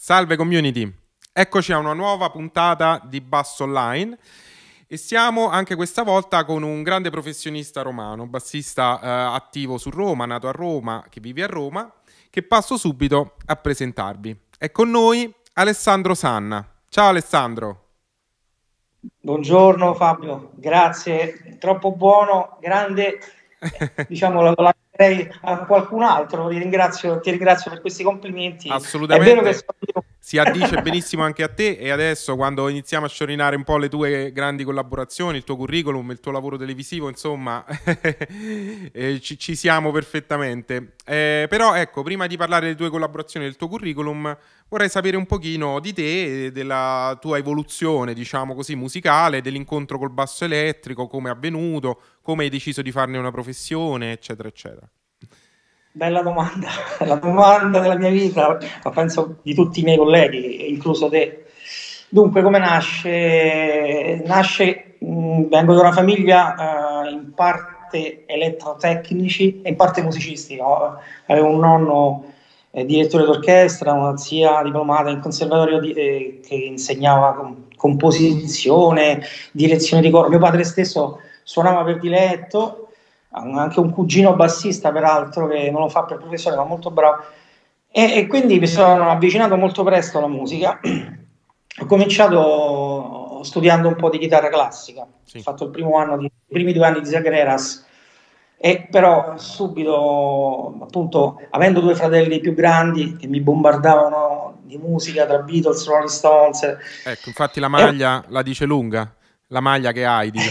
Salve community, eccoci a una nuova puntata di Basso Online e siamo anche questa volta con un grande professionista romano, bassista attivo su Roma, nato a Roma, che vive a Roma, che passo subito a presentarvi. È con noi Alessandro Sanna. Ciao Alessandro. Buongiorno Fabio, grazie, troppo buono, grande, diciamo lo lascerei a qualcun altro, ti ringrazio per questi complimenti, è vero che Assolutamente, si addice benissimo anche a te e adesso quando iniziamo a sciorinare un po' le tue grandi collaborazioni, il tuo curriculum, il tuo lavoro televisivo, insomma, ci siamo perfettamente. Però ecco, prima di parlare delle tue collaborazioni e del tuo curriculum, vorrei sapere un pochino di te, della tua evoluzione, diciamo così, musicale, dell'incontro col basso elettrico, come è avvenuto, come hai deciso di farne una professione, eccetera, eccetera. bella domanda, la domanda della mia vita, ma penso di tutti i miei colleghi, incluso te. Dunque, come nasce? Vengo da una famiglia in parte elettrotecnici e in parte musicistica. Avevo un nonno direttore d'orchestra, una zia diplomata in conservatorio che insegnava composizione, direzione di coro. Mio padre stesso suonava per diletto, anche un cugino bassista peraltro che non lo fa per professione ma molto bravo e quindi mi sono avvicinato molto presto alla musica. Ho cominciato studiando un po' di chitarra classica, ho Sì. fatto i primi 2 anni di Zagreras e però subito, appunto, avendo 2 fratelli più grandi che mi bombardavano di musica tra Beatles, Rolling Stones, Ecco, infatti la e maglia la dice lunga, la maglia che hai, dico.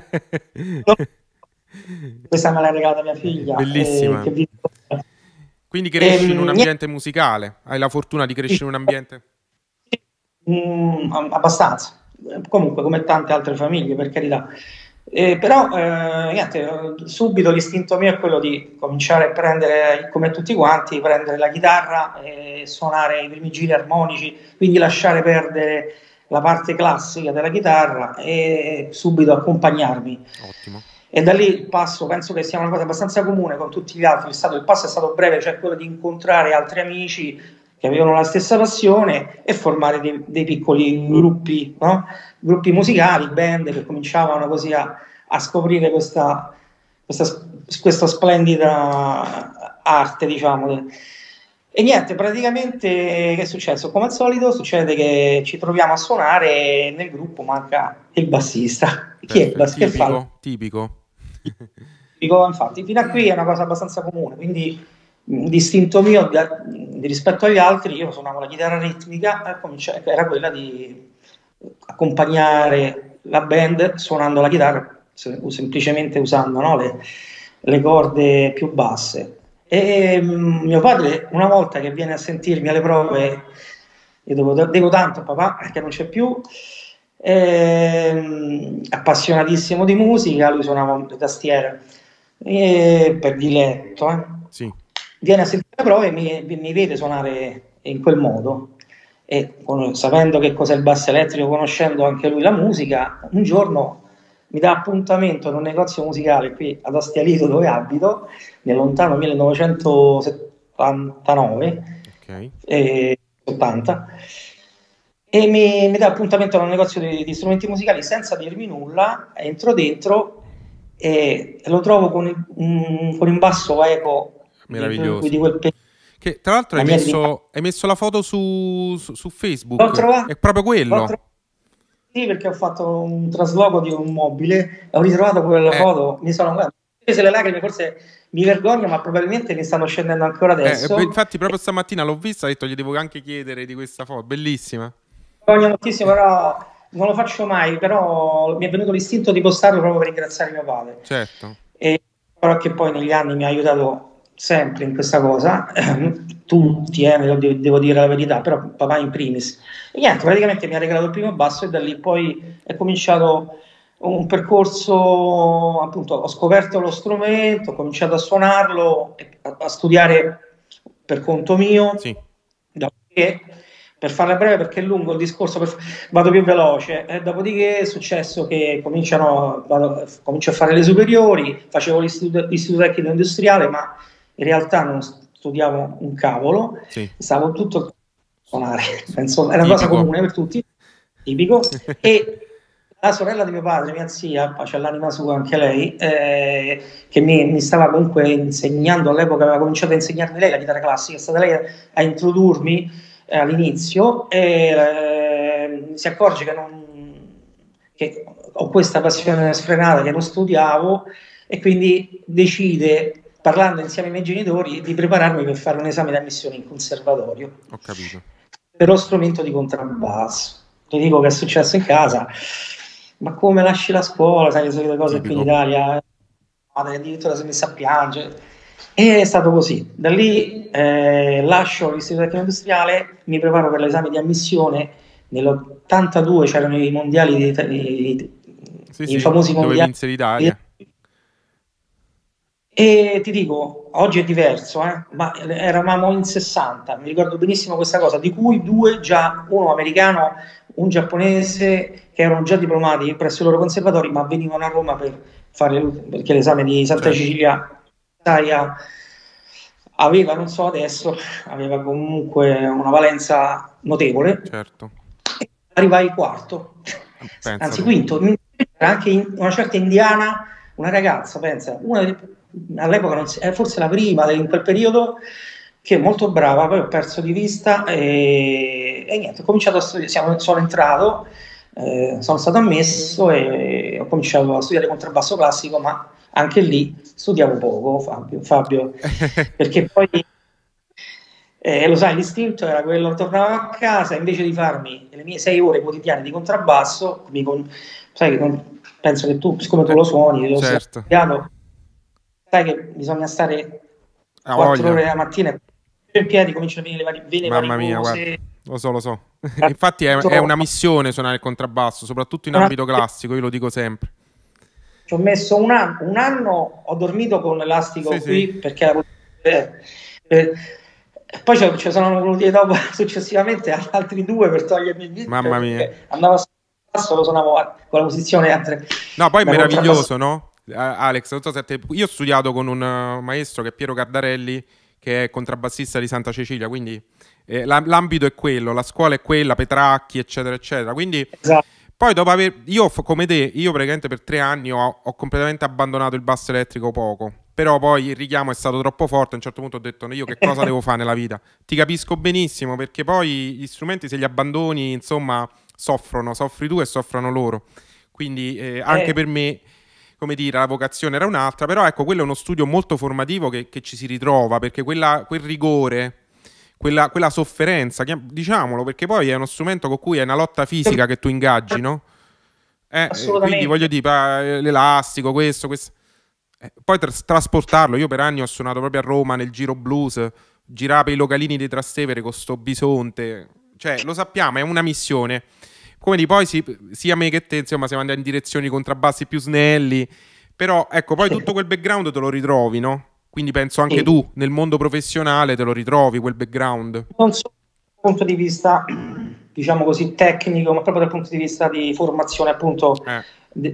questa me l'ha regalata mia figlia, Bellissima. che vi... Quindi cresci in un Niente, ambiente musicale, hai la fortuna di crescere in un ambiente... abbastanza, comunque come tante altre famiglie per carità. Però niente, subito l'istinto mio è quello di cominciare a prendere, come tutti quanti, prendere la chitarra e suonare i primi giri armonici, quindi lasciare perdere la parte classica della chitarra e subito accompagnarmi. Ottimo. E da lì il passo, penso che sia una cosa abbastanza comune con tutti gli altri, il passo è stato breve, cioè quello di incontrare altri amici che avevano la stessa passione e formare dei piccoli gruppi, no? Gruppi musicali, band che cominciavano così a scoprire questa splendida arte, diciamo. E niente, praticamente che è successo? Come al solito succede che ci troviamo a suonare e nel gruppo manca il bassista. Chi è il Perfetto. bassista? Che fa? Tipico, tipico. Dico, infatti, fino a qui è una cosa abbastanza comune, quindi l'istinto mio rispetto agli altri, io suonavo la chitarra ritmica e era quella di accompagnare la band suonando la chitarra, semplicemente usando, no, le corde più basse. E mio padre, una volta che viene a sentirmi alle prove, io devo tanto a papà, perché non c'è più, appassionatissimo di musica, lui suonava le tastiere per diletto, Sì. viene a sentire le prove e mi vede suonare in quel modo e sapendo che cos'è il basso elettrico, conoscendo anche lui la musica, un giorno mi dà appuntamento in un negozio musicale qui ad Astialito dove abito, nel lontano 1979 Ok. 80 e mi dà appuntamento a un negozio di strumenti musicali senza dirmi nulla, entro dentro e lo trovo con un basso eco di Meraviglioso. quel periodo. Che tra l'altro La mia prima... hai messo la foto su L'ho Facebook. trovato, È proprio l'ho quello. trovato sì, perché ho fatto un trasloco di un mobile e ho ritrovato quella foto, mi sono prese le lacrime, forse mi vergogno, ma probabilmente mi stanno scendendo ancora adesso. Infatti proprio stamattina l'ho vista, ho detto gli devo anche chiedere di questa foto. Bellissima. Vergogno moltissimo, però non lo faccio mai, però mi è venuto l'istinto di postarlo proprio per ringraziare mio padre. Certo. E però che poi negli anni mi ha aiutato sempre in questa cosa, tutti, devo dire la verità, però papà in primis. E niente, praticamente mi ha regalato il primo basso e da lì poi è cominciato un percorso, appunto, ho scoperto lo strumento, ho cominciato a suonarlo, a studiare per conto mio, Sì. dopodiché, per farla breve perché è lungo il discorso, vado più veloce, dopodiché è successo che comincio a fare le superiori, facevo l'istituto tecnico industriale, ma in realtà non studiavo un cavolo, Sì. stavo tutto suonare, penso è una cosa Tipico. comune per tutti, tipico. E la sorella di mio padre, mia zia, c'è l'anima sua anche lei, che mi stava comunque insegnando all'epoca, aveva cominciato a insegnarmi lei la chitarra classica, è stata lei a introdurmi all'inizio e si accorge che ho questa passione sfrenata, che non studiavo e quindi decide, parlando insieme ai miei genitori, di prepararmi per fare un esame di ammissione in conservatorio Ho capito. per lo strumento di contrabbasso. Ti dico che è successo in casa, ma come lasci la scuola, sai le solite cose qui in Tipico. Italia, addirittura si è messa a piangere. E è stato così. Da lì lascio l'istituto tecnico industriale, mi preparo per l'esame di ammissione. Nell'82 c'erano i mondiali, Sì, i sì, famosi dove mondiali. vinse l'Italia. E ti dico, oggi è diverso, ma eravamo in 60, mi ricordo benissimo questa cosa, di cui due già, uno americano, un giapponese, che erano già diplomati presso i loro conservatori, ma venivano a Roma per fare, perché l'esame di Santa Certo, Cecilia aveva, non so adesso, aveva comunque una valenza notevole. certo. Arrivai quarto, Pensa anzi tu. quinto. C'era anche una certa indiana, una ragazza, pensa, all'epoca forse la prima in quel periodo, che è molto brava, poi ho perso di vista e niente, ho cominciato a studiare, sono entrato, sono stato ammesso e ho cominciato a studiare contrabbasso classico, ma anche lì studiavo poco, Fabio, perché poi lo sai, l'istinto era quello, tornavo a casa invece di farmi le mie 6 ore quotidiane di contrabbasso, sai, penso che tu, siccome tu lo suoni, lo sai, Certo. sai che bisogna stare Ha 4 voglia. ore la mattina in piedi, cominciano a venire le vene Mamma mia, guarda. varicose. Lo so, lo so. Infatti è una missione suonare il contrabbasso, soprattutto in ambito classico, io lo dico sempre. Ci ho messo un anno, ho dormito con Sì, l'elastico sì. qui perché eh, poi ci sono voluti dopo successivamente altri 2 per togliermi il dito Mamma mia. perché andavo a basso, lo suonavo con la posizione No, poi è da contrabbasso. meraviglioso, no? Alex, non so se io ho studiato con un maestro che è Piero Cardarelli, che è contrabbassista di Santa Cecilia, quindi l'ambito è quello, la scuola è quella, Petracchi, eccetera, eccetera. Quindi Esatto. poi dopo aver... Io, come te, io praticamente per 3 anni ho completamente abbandonato il basso elettrico poco. Però poi il richiamo è stato troppo forte, a un certo punto ho detto, "No, io che cosa devo fare nella vita? Ti capisco benissimo, perché poi gli strumenti se li abbandoni, insomma, soffri tu e soffrono loro. Quindi anche per me, come dire, la vocazione era un'altra, però ecco, quello è uno studio molto formativo che ci si ritrova, perché quel rigore, quella sofferenza, diciamolo, perché poi è uno strumento con cui è una lotta fisica che tu ingaggi, no? Quindi voglio Assolutamente. dire, l'elastico, questo. Poi trasportarlo, io per anni ho suonato proprio a Roma nel giro blues, girare per i localini di Trastevere con sto bisonte, cioè lo sappiamo, è una missione. Come di poi sia me che te, insomma, siamo andati in direzioni contrabbassi più snelli, però ecco, poi tutto quel background te lo ritrovi, no? Quindi penso anche Sì. tu nel mondo professionale te lo ritrovi quel background. Non solo dal punto di vista, diciamo così, tecnico, ma proprio dal punto di vista di formazione, appunto, Eh,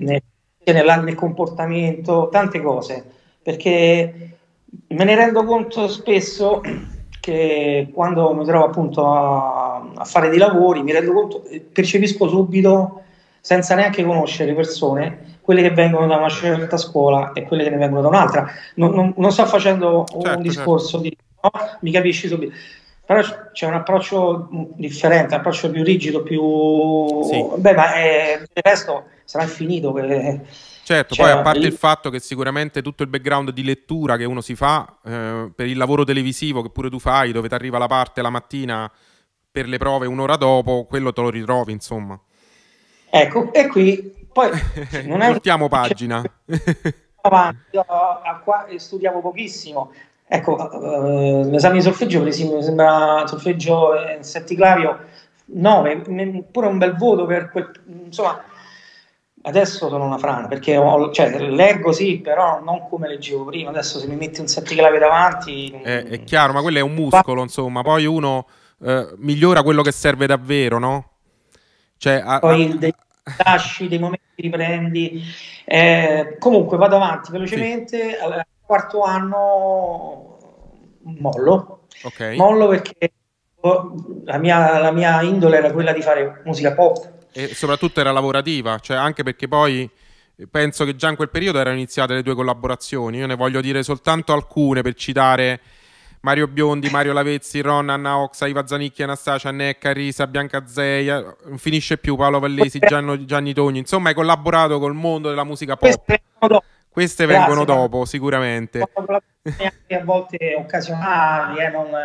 nel comportamento, tante cose, perché me ne rendo conto spesso che quando mi trovo appunto a fare dei lavori, mi rendo conto, percepisco subito, senza neanche conoscere persone, quelle che vengono da una certa scuola e quelle che ne vengono da un'altra. Non sto facendo un certo, certo. discorso di no, mi capisci subito. Però c'è un approccio differente, un approccio più rigido, più... Sì. Beh, ma del resto sarà infinito. Certo, poi a Cioè, parte il fatto che sicuramente tutto il background di lettura che uno si fa per il lavoro televisivo che pure tu fai, dove ti arriva la parte la mattina per le prove un'ora dopo, quello te lo ritrovi, insomma. ecco, e qui poi non è Voltiamo che pagina. avanti, io qua studiavo pochissimo. Ecco, l'esame di solfeggio, per esempio, mi sembra solfeggio setticlavio 9, pure un bel voto per quel, insomma, adesso sono una frana perché cioè, leggo sì, però non come leggevo prima. Adesso se mi metti un setticlavio davanti, È chiaro, ma quello è un muscolo, insomma. Poi uno migliora quello che serve davvero, no? Cioè, poi dei lasci, dei momenti riprendi. Comunque vado avanti sì, velocemente. Al quarto anno mollo, ok. mollo perché la mia indole era quella di fare musica pop. E soprattutto era lavorativa, cioè anche perché poi penso che già in quel periodo erano iniziate le tue collaborazioni. Io ne voglio dire soltanto alcune per citare Mario Biondi, Mario Lavezzi, Ron, Anna Oxa, Iva Zanicchi, Anastasia, Necca, Risa, Bianca Zeia, non finisce più, Paolo Vallesi, Gianni Togni. Insomma, hai collaborato col mondo della musica pop. Queste vengono dopo, sicuramente. Anche a volte occasionali,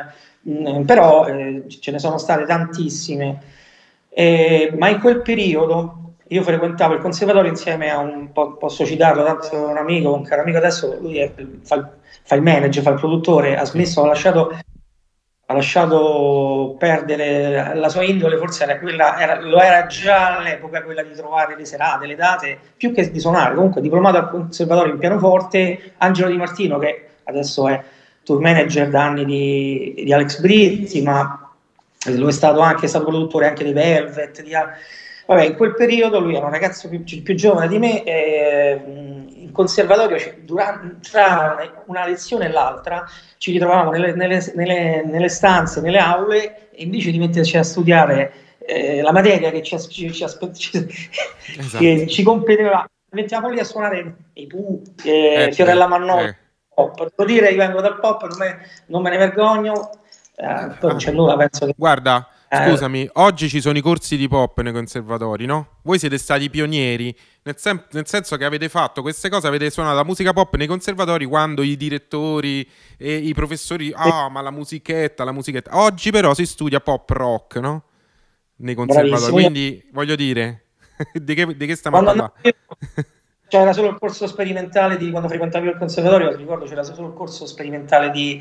però ce ne sono state tantissime. Ma in quel periodo io frequentavo il conservatorio insieme a posso citarlo, tanto un amico, un caro amico, adesso lui fa il manager, fa il produttore, ha smesso, ha lasciato perdere la sua indole, forse era quella, lo era già all'epoca quella di trovare le serate, le date, più che di suonare. Comunque diplomato al conservatorio in pianoforte. Angelo Di Martino, che adesso è tour manager da anni di Alex Britti, ma lo è stato anche, è stato produttore anche dei Velvet, vabbè, in quel periodo lui era un ragazzo più giovane di me, in conservatorio tra una lezione e l'altra ci ritrovavamo nelle stanze, nelle aule, e invece di metterci a studiare la materia che Esatto. che ci competeva, mettiamo lì a suonare i Pooh, Fiorella Mannoia, pop. Devo dire, io vengo dal pop, non me ne vergogno, non c'è nulla, penso che... Guarda, scusami, oggi ci sono i corsi di pop nei conservatori, no? Voi siete stati pionieri, nel senso che avete fatto queste cose, avete suonato la musica pop nei conservatori quando i direttori e i professori, ma la musichetta. Oggi però si studia pop rock, no? Nei conservatori, Bravissimo. Quindi voglio dire, di che stiamo a parlare? C'era solo il corso sperimentale quando frequentavi il conservatorio, ricordo c'era solo il corso sperimentale di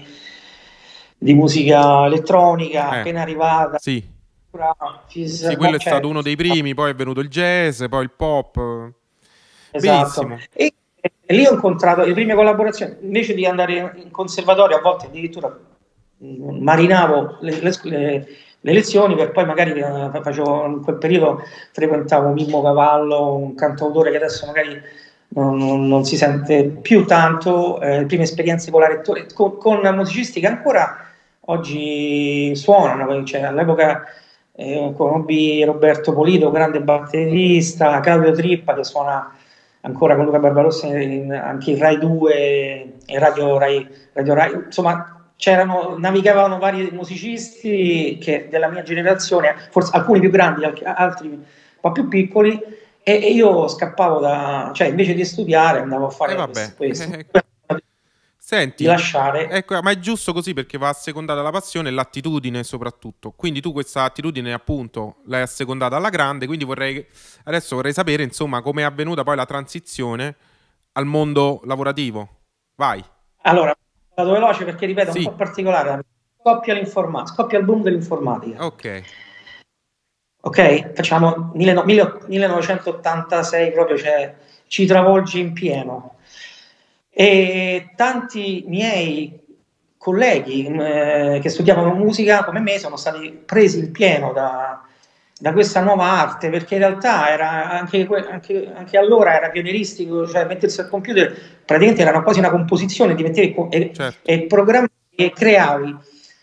musica elettronica, appena arrivata. Sì, quello è stato uno dei primi, poi è venuto il jazz, poi il pop. Esatto. Benissimo. E lì ho incontrato le prime collaborazioni, invece di andare in conservatorio, a volte addirittura marinavo le lezioni, per poi magari facevo, in quel periodo frequentavo Mimmo Cavallo, un cantautore che adesso magari non si sente più tanto, prime esperienze con la Rettore, con musicisti che ancora oggi suonano, cioè, all'epoca conobbi Roberto Polito, grande batterista, Claudio Trippa che suona ancora con Luca Barbarossa anche in Rai 2 e Radio Rai, insomma navigavano vari musicisti della mia generazione, forse alcuni più grandi, altri un po' più piccoli, e io scappavo cioè invece di studiare andavo a fare questo. Senti, di lasciare. Ecco, ma è giusto così perché va assecondata la passione e l'attitudine soprattutto. Quindi tu questa attitudine appunto l'hai assecondata alla grande, quindi adesso vorrei sapere insomma come è avvenuta poi la transizione al mondo lavorativo. Vai. Allora, vado veloce perché ripeto, è un po' particolare. Scoppia il boom dell'informatica. Ok, facciamo 1986 proprio, cioè, ci travolge in pieno. E tanti miei colleghi che studiavano musica come me sono stati presi in pieno da questa nuova arte, perché in realtà era anche allora era pionieristico, cioè mettersi al computer praticamente era quasi una composizione, ti mettevi e programmi e creavi,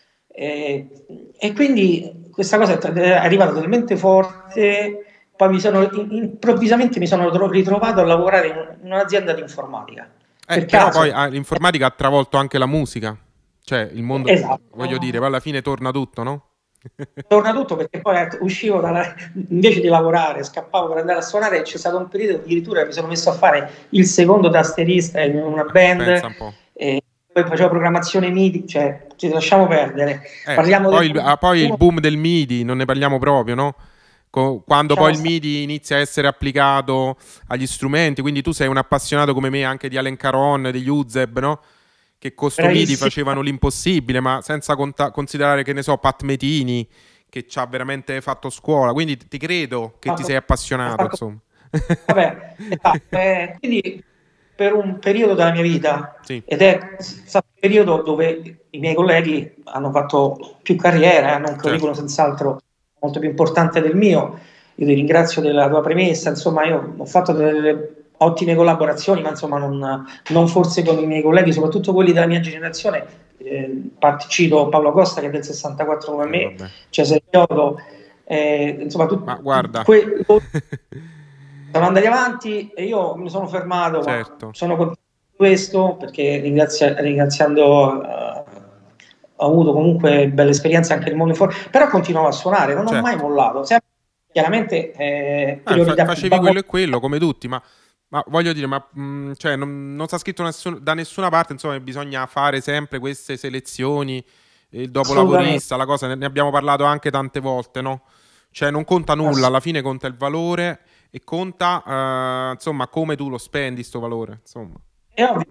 e quindi questa cosa è arrivata talmente forte, poi improvvisamente mi sono ritrovato a lavorare in un'azienda di informatica. Però poi l'informatica ha travolto anche la musica, cioè il mondo, voglio dire, poi alla fine torna tutto, no? Torna tutto perché poi uscivo invece di lavorare, scappavo per andare a suonare, e c'è stato un periodo addirittura che mi sono messo a fare il secondo tastierista in una band, e poi facevo programmazione MIDI, cioè ci lasciamo perdere. Poi il boom del MIDI, non ne parliamo proprio, no? Quando poi il MIDI inizia a essere applicato agli strumenti, quindi tu sei un appassionato come me anche di Alain Caron, degli Uzeb, no? Che con sto MIDI facevano l'impossibile, ma senza considerare, che ne so, Pat Metini, che ci ha veramente fatto scuola, quindi ti credo che ti sei appassionato, insomma. Vabbè, quindi per un periodo della mia vita, ed è stato un periodo dove i miei colleghi hanno fatto più carriera, hanno un curriculum senz'altro molto più importante del mio. Io ti ringrazio della tua premessa, insomma io ho fatto delle ottime collaborazioni, ma insomma non forse con i miei colleghi, soprattutto quelli della mia generazione, cito Paolo Costa che è del 64 come me, vabbè. Cesare Chiodo, insomma Ma guarda, sono andati avanti e io mi sono fermato, certo. ma sono contento di questo perché ringraziando ho avuto comunque belle esperienze anche nel mondo informatico, però continuavo a suonare, non ho mai Certo. mollato, sempre, chiaramente priorità più Facevi quello e quello come tutti, ma voglio dire, cioè, non sta scritto da nessuna parte, insomma, che bisogna fare sempre queste selezioni, il assolutamente. dopolavorista, la cosa, ne abbiamo parlato anche tante volte, no? Cioè, non conta nulla, alla fine conta il valore e conta, insomma, come tu lo spendi, sto valore, insomma. È ovvio,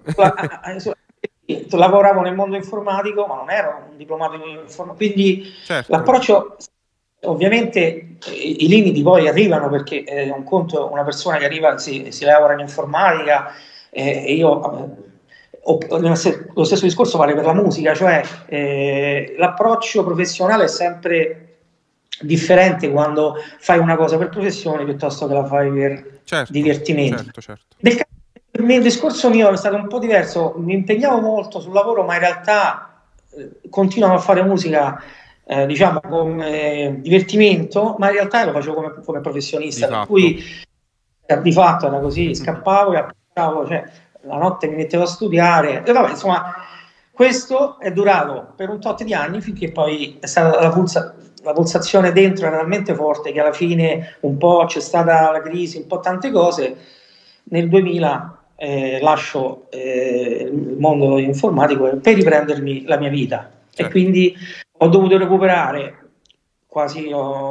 lavoravo nel mondo informatico, ma non ero un diplomato in informatica, quindi Certo, l'approccio, ovviamente i limiti poi arrivano perché è un conto una persona che arriva, si laurea in informatica, e io lo stesso discorso vale per la musica, cioè l'approccio professionale è sempre differente quando fai una cosa per professione piuttosto che la fai per divertimento. certo. Il discorso mio è stato un po' diverso, mi impegnavo molto sul lavoro, ma in realtà continuavo a fare musica, diciamo, come divertimento, ma in realtà lo facevo come professionista, per cui di fatto era così, scappavo e applicavo, cioè, la notte mi mettevo a studiare, e vabbè, insomma, questo è durato per un tot di anni finché poi è stata la pulsazione dentro era talmente forte che alla fine un po' c'è stata la crisi, un po' tante cose. Nel 2000 lascio il mondo informatico per riprendermi la mia vita e quindi ho dovuto recuperare quasi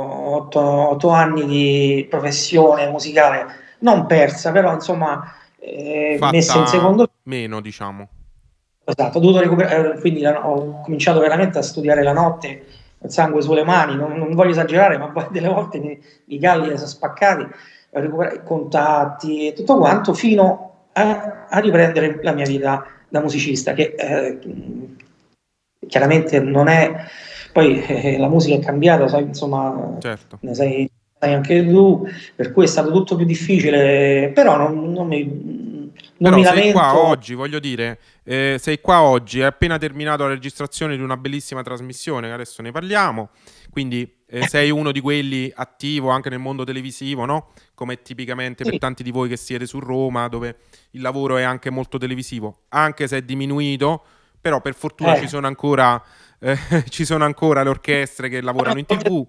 8 anni di professione musicale, non persa, però insomma messa in secondo meno, diciamo. Esatto, ho dovuto recuperare, quindi ho cominciato veramente a studiare la notte, il sangue sulle mani, non voglio esagerare, ma poi delle volte i galli sono spaccati, ho recuperato i contatti e tutto quanto, fino a riprendere la mia vita da musicista, che chiaramente non è... Poi la musica è cambiata, sai, insomma, ne sai anche tu, per cui è stato tutto più difficile, però non mi lamento. Sei qua oggi, voglio dire, sei qua oggi, hai appena terminato la registrazione di una bellissima trasmissione, che adesso ne parliamo, quindi sei uno di quelli attivo anche nel mondo televisivo, no? Come tipicamente per tanti di voi che siete su Roma, dove il lavoro è anche molto televisivo, anche se è diminuito, però per fortuna ci sono ancora le orchestre che lavorano in TV.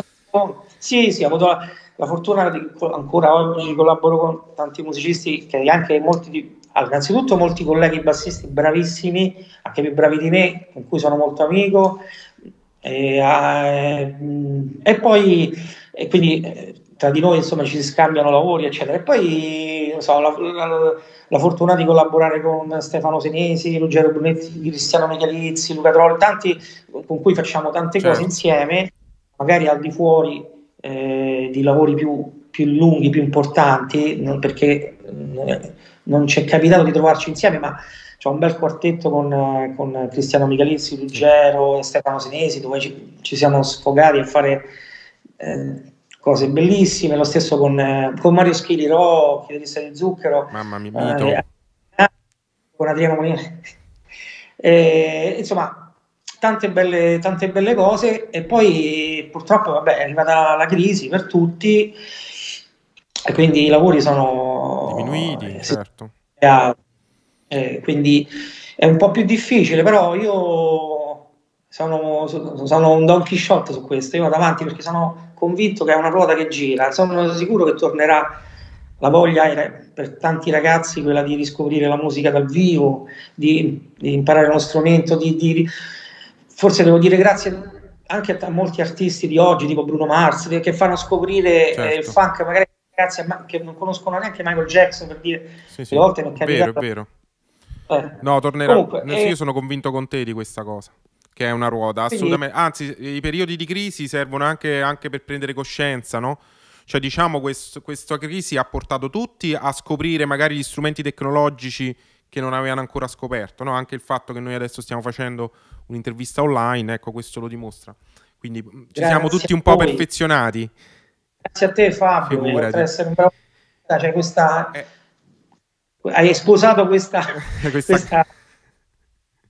Sì, ho avuto la fortuna di ancora oggi collaboro con tanti musicisti che anche innanzitutto molti colleghi bassisti bravissimi, anche più bravi di me, con cui sono molto amico, e poi quindi tra di noi insomma ci si scambiano lavori eccetera, e poi non so, la fortuna di collaborare con Stefano Senesi, Ruggero Brunetti, Cristiano Michalizzi, Luca Trolli, tanti con cui facciamo tante cose insieme, magari al di fuori di lavori più lunghi, più importanti, perché non ci è capitato di trovarci insieme, ma c'è un bel quartetto con Cristiano Michalizzi, Ruggero e Stefano Senesi, dove ci siamo sfogati a fare cose bellissime, lo stesso con Mario Schiliro, chitarrista di Zucchero, mamma mia, mito. con Adriano Molina, insomma tante belle cose, e poi purtroppo vabbè, è arrivata la crisi per tutti e quindi i lavori sono diminuiti, certo. Quindi è un po' più difficile, però io sono un Don Chisciotte su questo, io vado avanti perché sono convinto che è una ruota che gira, sono sicuro che tornerà la voglia per tanti ragazzi, quella di riscoprire la musica dal vivo, di imparare uno strumento, forse devo dire grazie anche a molti artisti di oggi, tipo Bruno Mars, che fanno scoprire il funk, magari ragazzi che non conoscono neanche Michael Jackson, per dire, sì. le volte mi è capitato. È vero. No, tornerà. Comunque, io sono convinto con te di questa cosa, che è una ruota, assolutamente. Anzi, i periodi di crisi servono anche per prendere coscienza, no? Cioè, diciamo, questa crisi ha portato tutti a scoprire magari gli strumenti tecnologici che non avevano ancora scoperto, no? Anche il fatto che noi adesso stiamo facendo un'intervista online, ecco, questo lo dimostra. Quindi ci siamo tutti un po' perfezionati. Grazie a te, Fabio, per essere un bravo. Cioè, questa... Hai sposato questa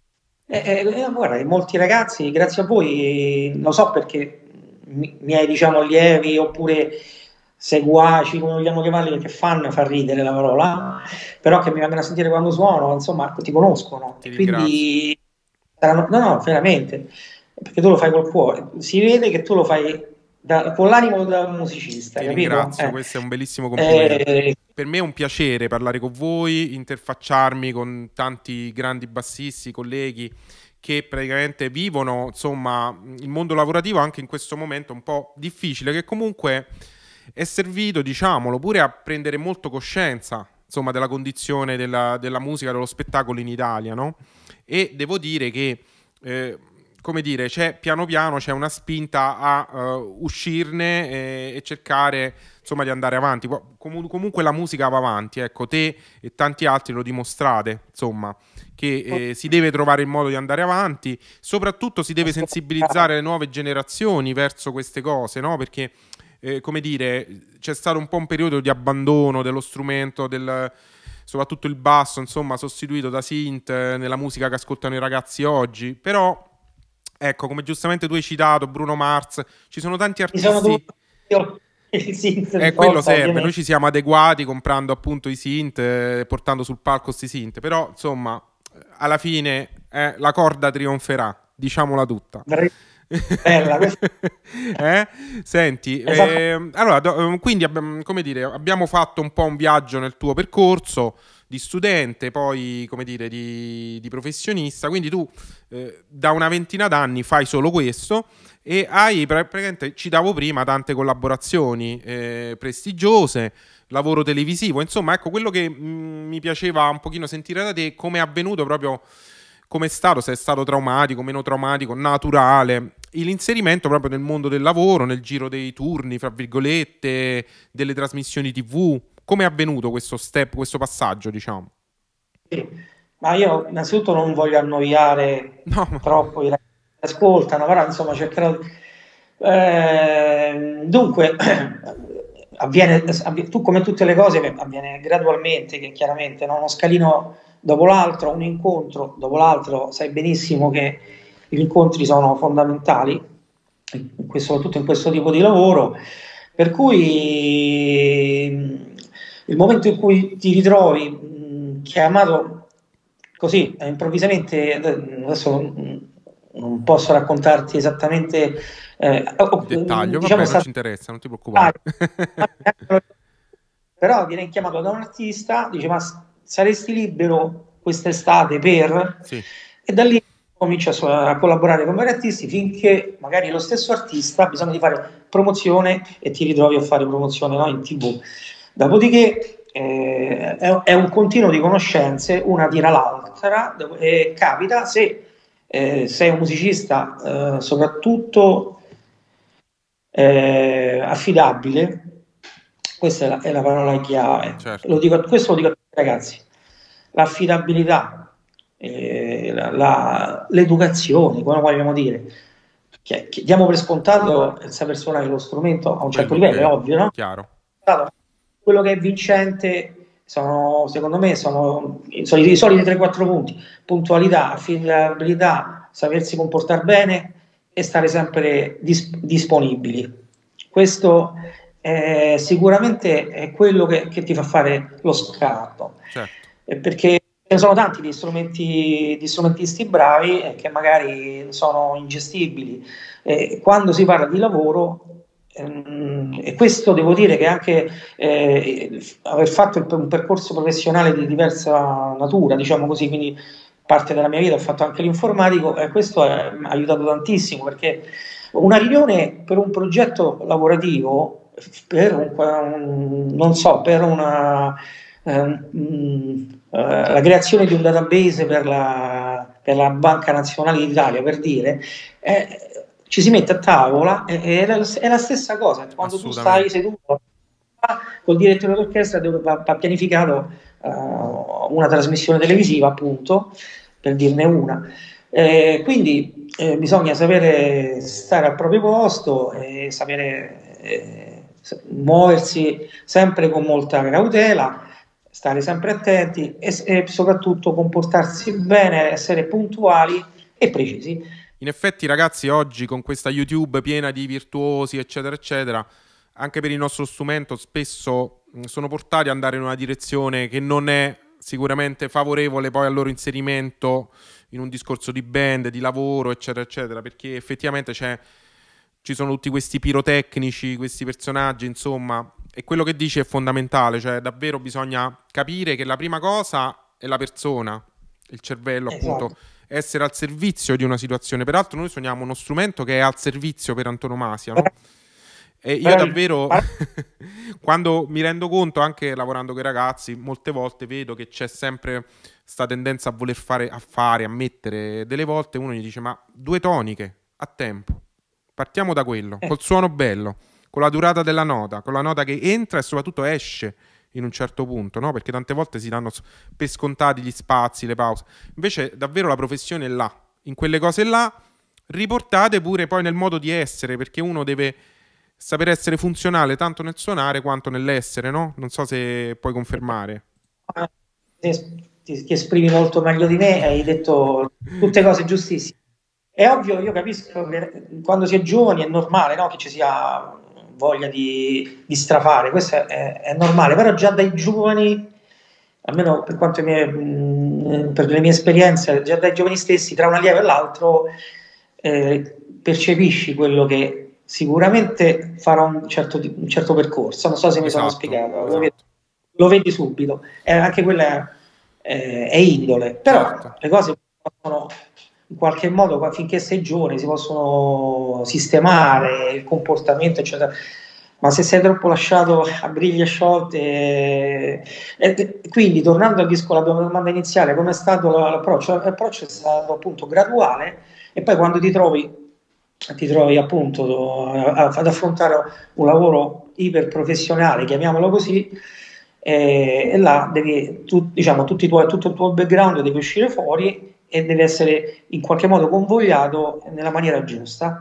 Guarda, molti ragazzi, grazie a voi, lo so perché miei diciamo allievi oppure seguaci, come vogliamo chiamarli, che fanno fa ridere la parola, però che mi vengono a sentire quando suono, insomma, ti conoscono Ti e ringrazio. quindi no, no, veramente, perché tu lo fai col cuore, si vede che tu lo fai con l'animo da musicista, Ti capito? ringrazio, questo è un bellissimo complimento. Eh, Per me è un piacere parlare con voi, interfacciarmi con tanti grandi bassisti, colleghi che praticamente vivono, insomma, il mondo lavorativo anche in questo momento un po' difficile, che comunque è servito, diciamolo, pure a prendere molto coscienza, insomma, della condizione della musica, dello spettacolo in Italia, no? E devo dire che come dire, c'è piano piano c'è una spinta a uscirne e cercare insomma di andare avanti. Comunque la musica va avanti, ecco, te e tanti altri lo dimostrate, insomma, che si deve trovare il modo di andare avanti, soprattutto si deve sensibilizzare le nuove generazioni verso queste cose, no? Perché come dire, c'è stato un po' un periodo di abbandono dello strumento, soprattutto il basso, insomma, sostituito da synth nella musica che ascoltano i ragazzi oggi. Però, ecco, come giustamente tu hai citato, Bruno Mars, ci sono tanti mi sono artisti. dovuto io il synth di Quello volta, serve, noi ovviamente. ci siamo adeguati comprando appunto i synth, portando sul palco questi synth, però insomma, alla fine la corda trionferà, diciamola tutta. Bella, questa Eh? Senti, esatto. allora, quindi come dire, abbiamo fatto un po' un viaggio nel tuo percorso di studente, poi come dire di professionista, quindi tu da una ventina d'anni fai solo questo e hai praticamente, citavo prima, tante collaborazioni prestigiose, lavoro televisivo, insomma, ecco quello che mi piaceva un pochino sentire da te, come è avvenuto proprio, come è stato, se è stato traumatico, meno traumatico, naturale, l'inserimento proprio nel mondo del lavoro, nel giro dei turni, fra virgolette, delle trasmissioni TV. Come è avvenuto questo step, questo passaggio, diciamo? Sì. Ma io innanzitutto non voglio annoiare No, troppo i ragazzi che ascoltano, però insomma cercherò. Dunque, tu come tutte le cose avviene gradualmente, che chiaramente no? Uno scalino dopo l'altro, un incontro dopo l'altro, sai benissimo che gli incontri sono fondamentali, soprattutto in questo tipo di lavoro, per cui il momento in cui ti ritrovi chiamato così improvvisamente, adesso non posso raccontarti esattamente, il dettaglio, diciamo, vabbè, non sta ci interessa, non ti preoccupare. però viene chiamato da un artista, dice ma saresti libero quest'estate per... Sì, E da lì comincia a collaborare con vari artisti finché magari lo stesso artista ha bisogno di fare promozione e ti ritrovi a fare promozione, no, in TV. Dopodiché è un continuo di conoscenze, una tira l'altra e capita se sei un musicista soprattutto affidabile, questa è la parola chiave. certo. Questo lo dico a tutti i ragazzi. L'affidabilità, l'educazione, come vogliamo dire. Che diamo per scontato il saper suonare lo strumento a un certo Quello livello, è ok, ovvio, no? chiaro. Quello che è vincente sono, secondo me, sono i soliti 3-4 punti: puntualità, affidabilità, sapersi comportare bene e stare sempre disponibili. Questo sicuramente è quello che ti fa fare lo scatto, Certo. perché ce ne sono tanti di strumentisti bravi che magari sono ingestibili. Quando si parla di lavoro, e questo devo dire che anche aver fatto un percorso professionale di diversa natura, diciamo così, quindi parte della mia vita ho fatto anche l'informatico e questo mi ha aiutato tantissimo, perché una riunione per un progetto lavorativo, non so, per la creazione di un database per la Banca Nazionale d'Italia, per dire, ci si mette a tavola è la stessa cosa. Quando tu stai Assolutamente. seduto col direttore d'orchestra dove va pianificato una trasmissione televisiva, appunto, per dirne una. Quindi bisogna sapere stare al proprio posto e sapere muoversi sempre con molta cautela, stare sempre attenti e soprattutto comportarsi bene, essere puntuali e precisi. In effetti, ragazzi, oggi con questa YouTube piena di virtuosi, eccetera, eccetera, anche per il nostro strumento spesso sono portati ad andare in una direzione che non è sicuramente favorevole poi al loro inserimento in un discorso di band, di lavoro, eccetera, eccetera, perché effettivamente ci sono tutti questi pirotecnici, questi personaggi, insomma, e quello che dici è fondamentale, cioè davvero bisogna capire che la prima cosa è la persona, il cervello, appunto, Esatto. essere al servizio di una situazione. Peraltro noi suoniamo uno strumento che è al servizio per antonomasia, no? E io Bravi- davvero, bravi- quando mi rendo conto, anche lavorando con i ragazzi, molte volte vedo che c'è sempre sta tendenza a voler a mettere. Delle volte uno gli dice, ma due toniche a tempo. Partiamo da quello, eh, col suono bello, con la durata della nota, con la nota che entra e soprattutto esce in un certo punto, no? Perché tante volte si danno per scontati gli spazi, le pause. Invece davvero la professione è là, in quelle cose là, riportate pure poi nel modo di essere, perché uno deve saper essere funzionale tanto nel suonare quanto nell'essere, no? Non so se puoi confermare. ti esprimi molto meglio di me, hai detto tutte cose giustissime. È ovvio, io capisco che quando si è giovani è normale, no, che ci sia voglia di strafare, questo è normale, però già dai giovani, almeno per quanto per le mie esperienze, già dai giovani stessi, tra un allievo e l'altro, percepisci quello che sicuramente farà un certo percorso. Non so se mi sono Esatto, spiegato, esatto. lo vedi subito. Anche quella è indole, Certo. però le cose possono in qualche modo, finché sei giovane, si possono sistemare il comportamento, eccetera. Ma se sei troppo lasciato a briglie sciolte, quindi tornando al disco, alla domanda iniziale, come è stato l'approccio? L'approccio è stato appunto graduale e poi quando ti trovi appunto ad affrontare un lavoro iperprofessionale, chiamiamolo così, e là devi, diciamo, tutto il tuo background deve uscire fuori e deve essere in qualche modo convogliato nella maniera giusta,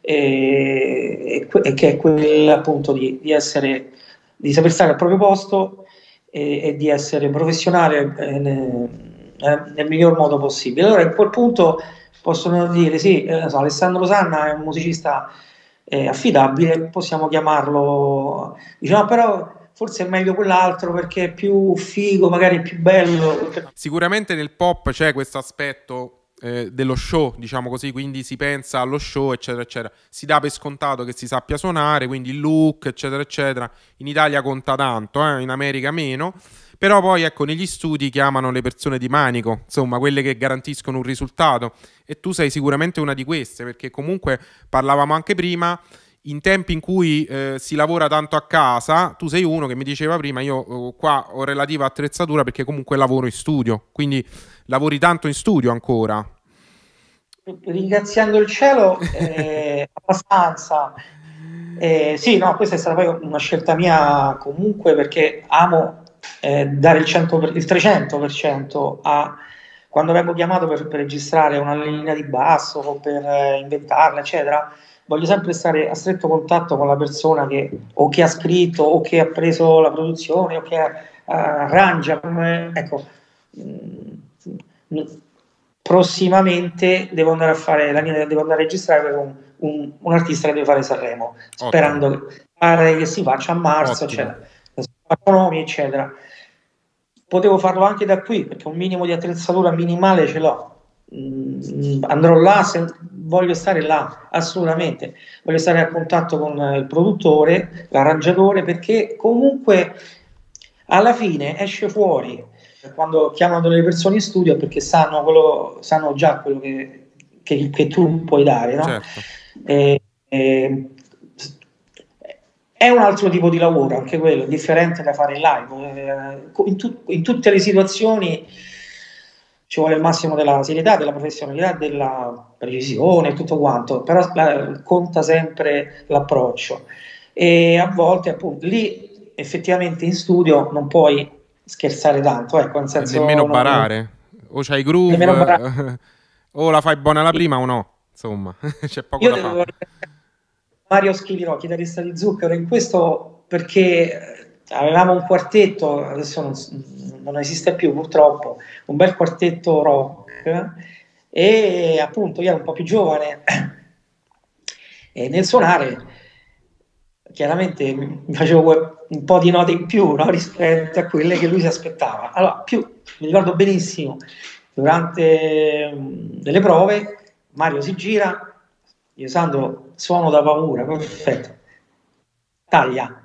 e che è quella appunto di saper stare al proprio posto e di essere professionale nel miglior modo possibile. Allora, in quel punto possono dire: sì, so, Alessandro Sanna è un musicista affidabile, possiamo chiamarlo, diciamo, però forse è meglio quell'altro perché è più figo, magari più bello. Sicuramente nel pop c'è questo aspetto dello show, diciamo così, quindi si pensa allo show, eccetera, eccetera. Si dà per scontato che si sappia suonare, quindi il look, eccetera, eccetera. In Italia conta tanto, in America meno. Però poi, ecco, negli studi chiamano le persone di manico, insomma, quelle che garantiscono un risultato. E tu sei sicuramente una di queste, perché comunque parlavamo anche prima, in tempi in cui si lavora tanto a casa, tu sei uno che mi diceva prima, io qua ho relativa attrezzatura perché comunque lavoro in studio, quindi lavori tanto in studio ancora. Ringraziando il cielo, abbastanza. Sì, no, questa è stata poi una scelta mia comunque perché amo dare il 300% quando vengo chiamato per registrare una linea di basso o per inventarla, eccetera. Voglio sempre stare a stretto contatto con la persona che o che ha scritto o che ha preso la produzione o che arrangia. Ecco, prossimamente devo andare a fare devo andare a registrare per un artista che deve fare Sanremo, Ottimo, sperando che si faccia a marzo, ottimo, eccetera, economi, eccetera. Potevo farlo anche da qui perché un minimo di attrezzatura minimale ce l'ho. Andrò là, voglio stare là assolutamente, voglio stare a contatto con il produttore, l'arrangiatore, perché comunque alla fine esce fuori quando chiamano delle persone in studio perché sanno già quello che tu puoi dare, no? certo. E, e, è un altro tipo di lavoro, anche quello, differente da fare in live. In tutte le situazioni ci vuole il massimo della serietà, della professionalità, della precisione e tutto quanto, però conta sempre l'approccio. E a volte, appunto, lì effettivamente in studio non puoi scherzare tanto, ecco, nel E nemmeno senso, barare. O c'hai nemmeno groove, barare. o la fai buona la prima o no. Insomma, c'è poco Io da fare. devo Mario Schilino, chitarrista di Zucchero, in questo perché avevamo un quartetto, adesso non esiste più purtroppo, un bel quartetto rock, e appunto io ero un po' più giovane e nel suonare chiaramente mi facevo un po' di note in più, no, rispetto a quelle che lui si aspettava. Allora, mi ricordo benissimo, durante delle prove, Mario si gira, io Sandro suono da paura, perfetto, taglia.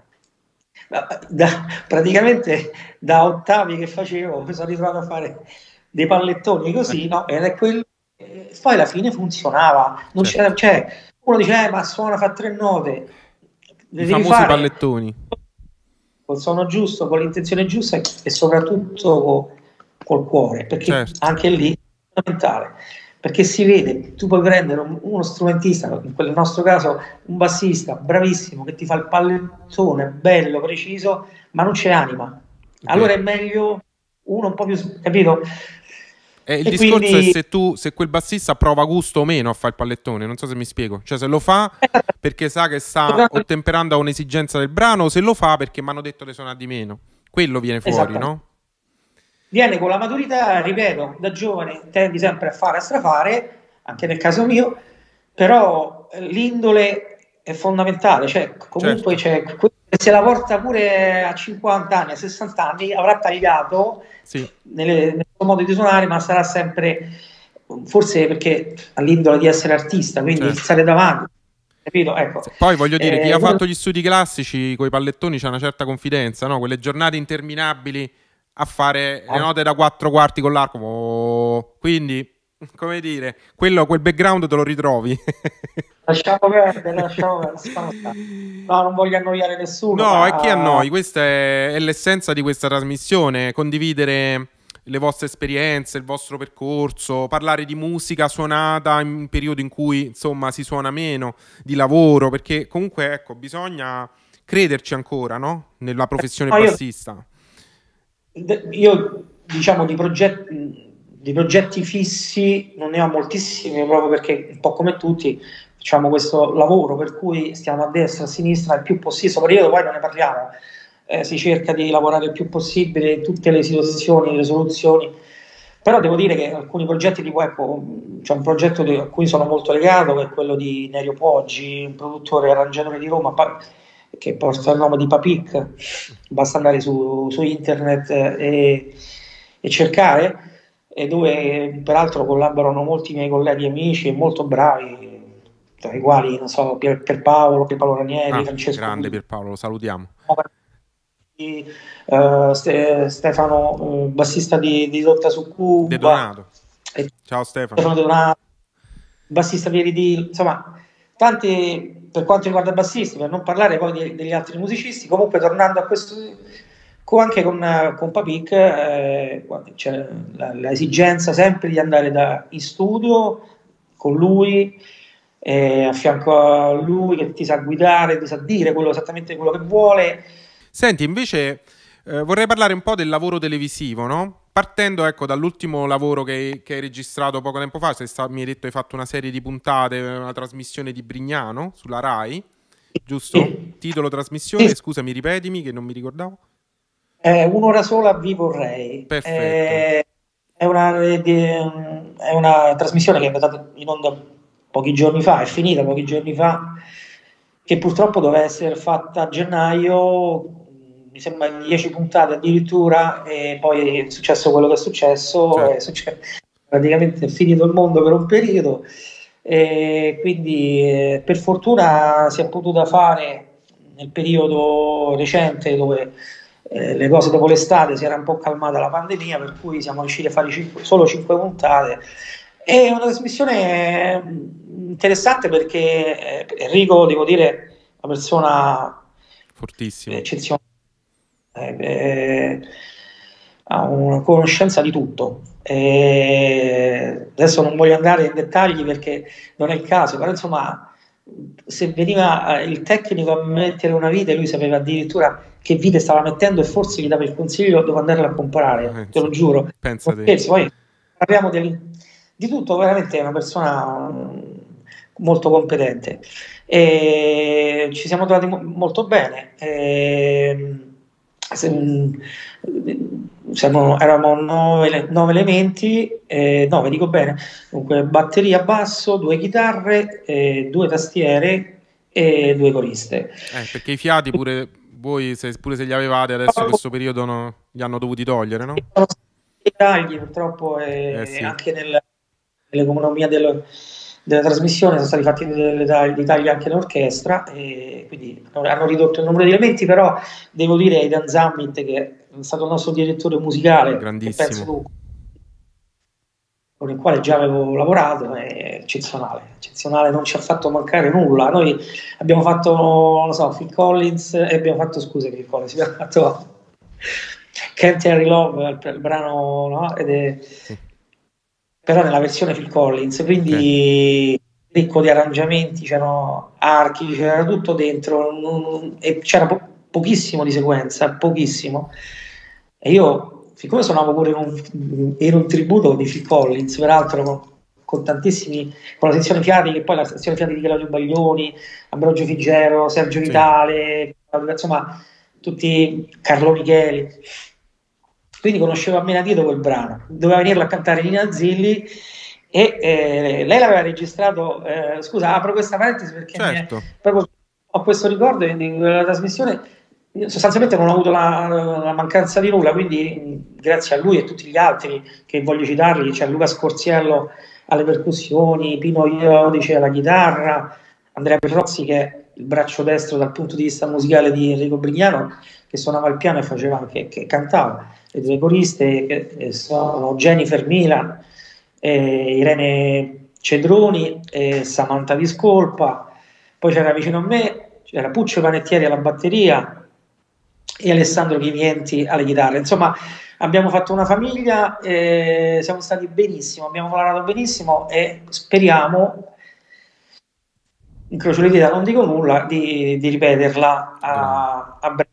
Praticamente da ottavi che facevo mi sono ritrovato a fare dei pallettoni così, no? Ed è quello. Poi alla fine funzionava, non c'era, cioè, uno dice, ma suona, fa 3 note, I famosi pallettoni. Col suono giusto, con l'intenzione giusta e soprattutto col cuore, perché anche lì è fondamentale, perché si vede, tu puoi prendere uno strumentista, nel nostro caso un bassista bravissimo che ti fa il pallettone bello, preciso, ma non c'è anima. Allora è meglio uno un po' più, capito? Il discorso quindi è se quel bassista prova gusto o meno a fare il pallettone, non so se mi spiego. Cioè se lo fa perché sa che sta ottemperando a un'esigenza del brano, o se lo fa perché mi hanno detto di suonare di meno. Quello viene fuori, no? Viene con la maturità, ripeto, da giovane tendi sempre a fare, a strafare, anche nel caso mio, però l'indole è fondamentale, cioè comunque c'è se la porta pure a 50 anni, a 60 anni, avrà tagliato nel suo modo di suonare, ma sarà sempre, forse perché ha l'indole di essere artista, quindi stare davanti. Capito? Ecco. Poi voglio dire, chi ha fatto gli studi classici con i pallettoni c'ha una certa confidenza, no? Quelle giornate interminabili a fare le note da 4 quarti con l'arco, quindi come dire, quel background te lo ritrovi. Lasciamo perdere. No, non voglio annoiare nessuno. No, è che annoi, questa è l'essenza di questa trasmissione, condividere le vostre esperienze, il vostro percorso, parlare di musica suonata in un periodo in cui insomma si suona meno, di lavoro, perché comunque ecco, bisogna crederci ancora, no? Nella professione bassista. Io diciamo di progetti fissi non ne ho moltissimi, proprio perché un po' come tutti facciamo questo lavoro per cui stiamo a destra, a sinistra il più possibile, soprattutto poi non ne parliamo, si cerca di lavorare il più possibile in tutte le situazioni, le soluzioni, però devo dire che alcuni progetti tipo, ecco, c'è un progetto a cui sono molto legato, che è quello di Nerio Poggi, un produttore e arrangiatore di Roma, che porta il nome di Papic, basta andare su internet e cercare, e dove peraltro collaborano molti miei colleghi e amici molto bravi, tra i quali, non so, Pierpaolo Ranieri, Francesco grande Pierpaolo, lo salutiamo. Stefano, bassista di Dotta su Cuba. Detonato. Ciao Stefano. Detonato, bassista di Ridil, insomma, tanti per quanto riguarda i bassisti, per non parlare poi degli altri musicisti. Comunque tornando a questo, anche con Papic c'è l'esigenza sempre di andare in studio con lui, a fianco a lui che ti sa guidare, ti sa dire esattamente quello che vuole. Senti, invece vorrei parlare un po' del lavoro televisivo, no? Partendo ecco dall'ultimo lavoro che hai registrato poco tempo fa, mi hai detto hai fatto una serie di puntate, una trasmissione di Brignano sulla Rai, giusto? Titolo trasmissione, scusami, ripetimi che non mi ricordavo. Un'ora sola vi vorrei. Perfetto. È una trasmissione che è andata in onda pochi giorni fa, è finita pochi giorni fa, che purtroppo doveva essere fatta a gennaio, mi sembra 10 puntate addirittura, e poi è successo quello che è successo, praticamente è finito il mondo per un periodo, e quindi per fortuna si è potuta fare nel periodo recente dove le cose dopo l'estate si era un po' calmata la pandemia, per cui siamo riusciti a fare solo 5 puntate. È una trasmissione interessante perché Enrico, devo dire, una persona fortissima, eccezionale, ha una conoscenza di tutto. Adesso non voglio andare in dettagli perché non è il caso, però insomma, se veniva il tecnico a mettere una vite, lui sapeva addirittura che vite stava mettendo e forse gli dava il consiglio dove andarla a comprare, te lo giuro. Poi parliamo di tutto, veramente è una persona molto competente e ci siamo trovati molto bene. Eravamo 9 elementi, 9 dico bene, dunque batteria, basso, 2 chitarre, 2 tastiere e 2 coriste. Perché i fiati pure voi, pure se li avevate adesso in questo periodo li hanno dovuti togliere, no? Sono stati dei tagli purtroppo Sì. anche nell'economia della trasmissione sono stati fatti dei tagli anche in orchestra, e quindi hanno ridotto il numero di elementi, però devo dire ai Dan Zammit, che è stato il nostro direttore musicale, che penso tu, con il quale già avevo lavorato, è eccezionale, non ci ha fatto mancare nulla. Noi abbiamo fatto, non lo so, Phil Collins, e abbiamo fatto Can't Harry Love, il brano, no? Però nella versione Phil Collins, quindi ricco di arrangiamenti, c'erano archi, c'era tutto dentro, e c'era pochissimo di sequenza, pochissimo. E io, siccome suonavo pure in un tributo di Phil Collins, peraltro con tantissimi, con la sezione fiati, che poi la sezione fiati di Claudio Baglioni, Ambrogio Figero, Sergio Vitale, insomma, tutti, Carlo Micheli. Quindi conoscevo a menadito quel brano. Doveva venirlo a cantare Nina Zilli, e lei l'aveva registrato. Scusa, apro questa parentesi perché proprio ho questo ricordo in quella trasmissione. Sostanzialmente non ho avuto la mancanza di nulla, quindi grazie a lui e tutti gli altri che voglio citarli, c'è Luca Scorziello alle percussioni, Pino Iodice alla chitarra, Andrea Perrozzi, che è il braccio destro dal punto di vista musicale di Enrico Brignano, che suonava il piano e faceva anche, che cantava. Le due coriste che sono Jennifer Milan, Irene Cedroni e Samantha Viscolpa. Poi c'era vicino a me, c'era Puccio Panettieri alla batteria e Alessandro Chivienti alle chitarre. Insomma, abbiamo fatto una famiglia, siamo stati benissimo, abbiamo lavorato benissimo e speriamo, incrocio le dita, non dico nulla, di ripeterla a breve.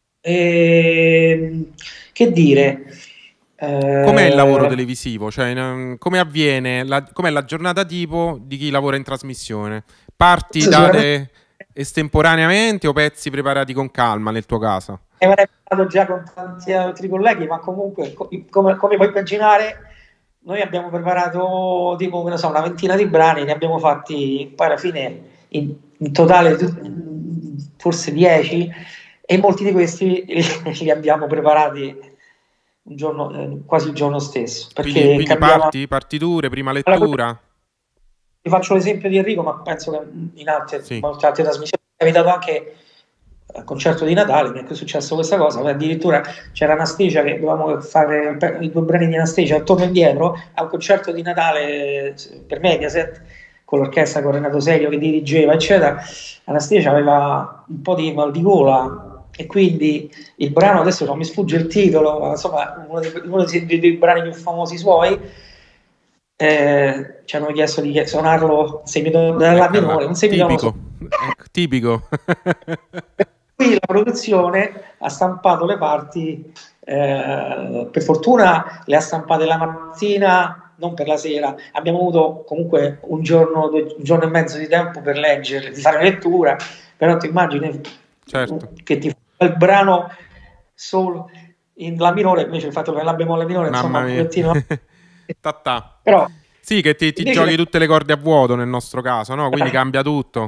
Che dire? Com'è il lavoro televisivo? Cioè, come avviene? Com'è la giornata tipo di chi lavora in trasmissione? Parti date estemporaneamente o pezzi preparati con calma nel tuo caso? Ne avrei parlato già con tanti altri colleghi, ma comunque, come puoi immaginare, noi abbiamo preparato tipo, non so, una ventina di brani, ne abbiamo fatti poi alla fine in totale forse 10, e molti di questi li abbiamo preparati un giorno, quasi il giorno stesso. Perché quindi partiture, prima lettura? Allora, ti faccio l'esempio di Enrico, ma penso che in molte altre trasmissioni è capitato anche al concerto di Natale, mi è successo questa cosa. Addirittura c'era Anastasia, che dovevamo fare i 2 brani di Anastasia torno indietro al concerto di Natale per Mediaset, con l'orchestra, con Renato Serio che dirigeva, eccetera. Anastasia aveva un po' di mal di gola, e quindi il brano, adesso non mi sfugge il titolo, insomma uno dei brani più famosi suoi, ci hanno chiesto di suonarlo dalla minore, un semitono tipico. Qui la produzione ha stampato le parti, per fortuna le ha stampate la mattina, non per la sera. Abbiamo avuto comunque un giorno e mezzo di tempo per leggerle, di fare lettura, però ti immagini che ti fa il brano solo in la minore, invece il fatto che la bemolle minore, insomma, un pochettino. Però sì, che ti giochi tutte le corde a vuoto nel nostro caso, no? Quindi cambia tutto.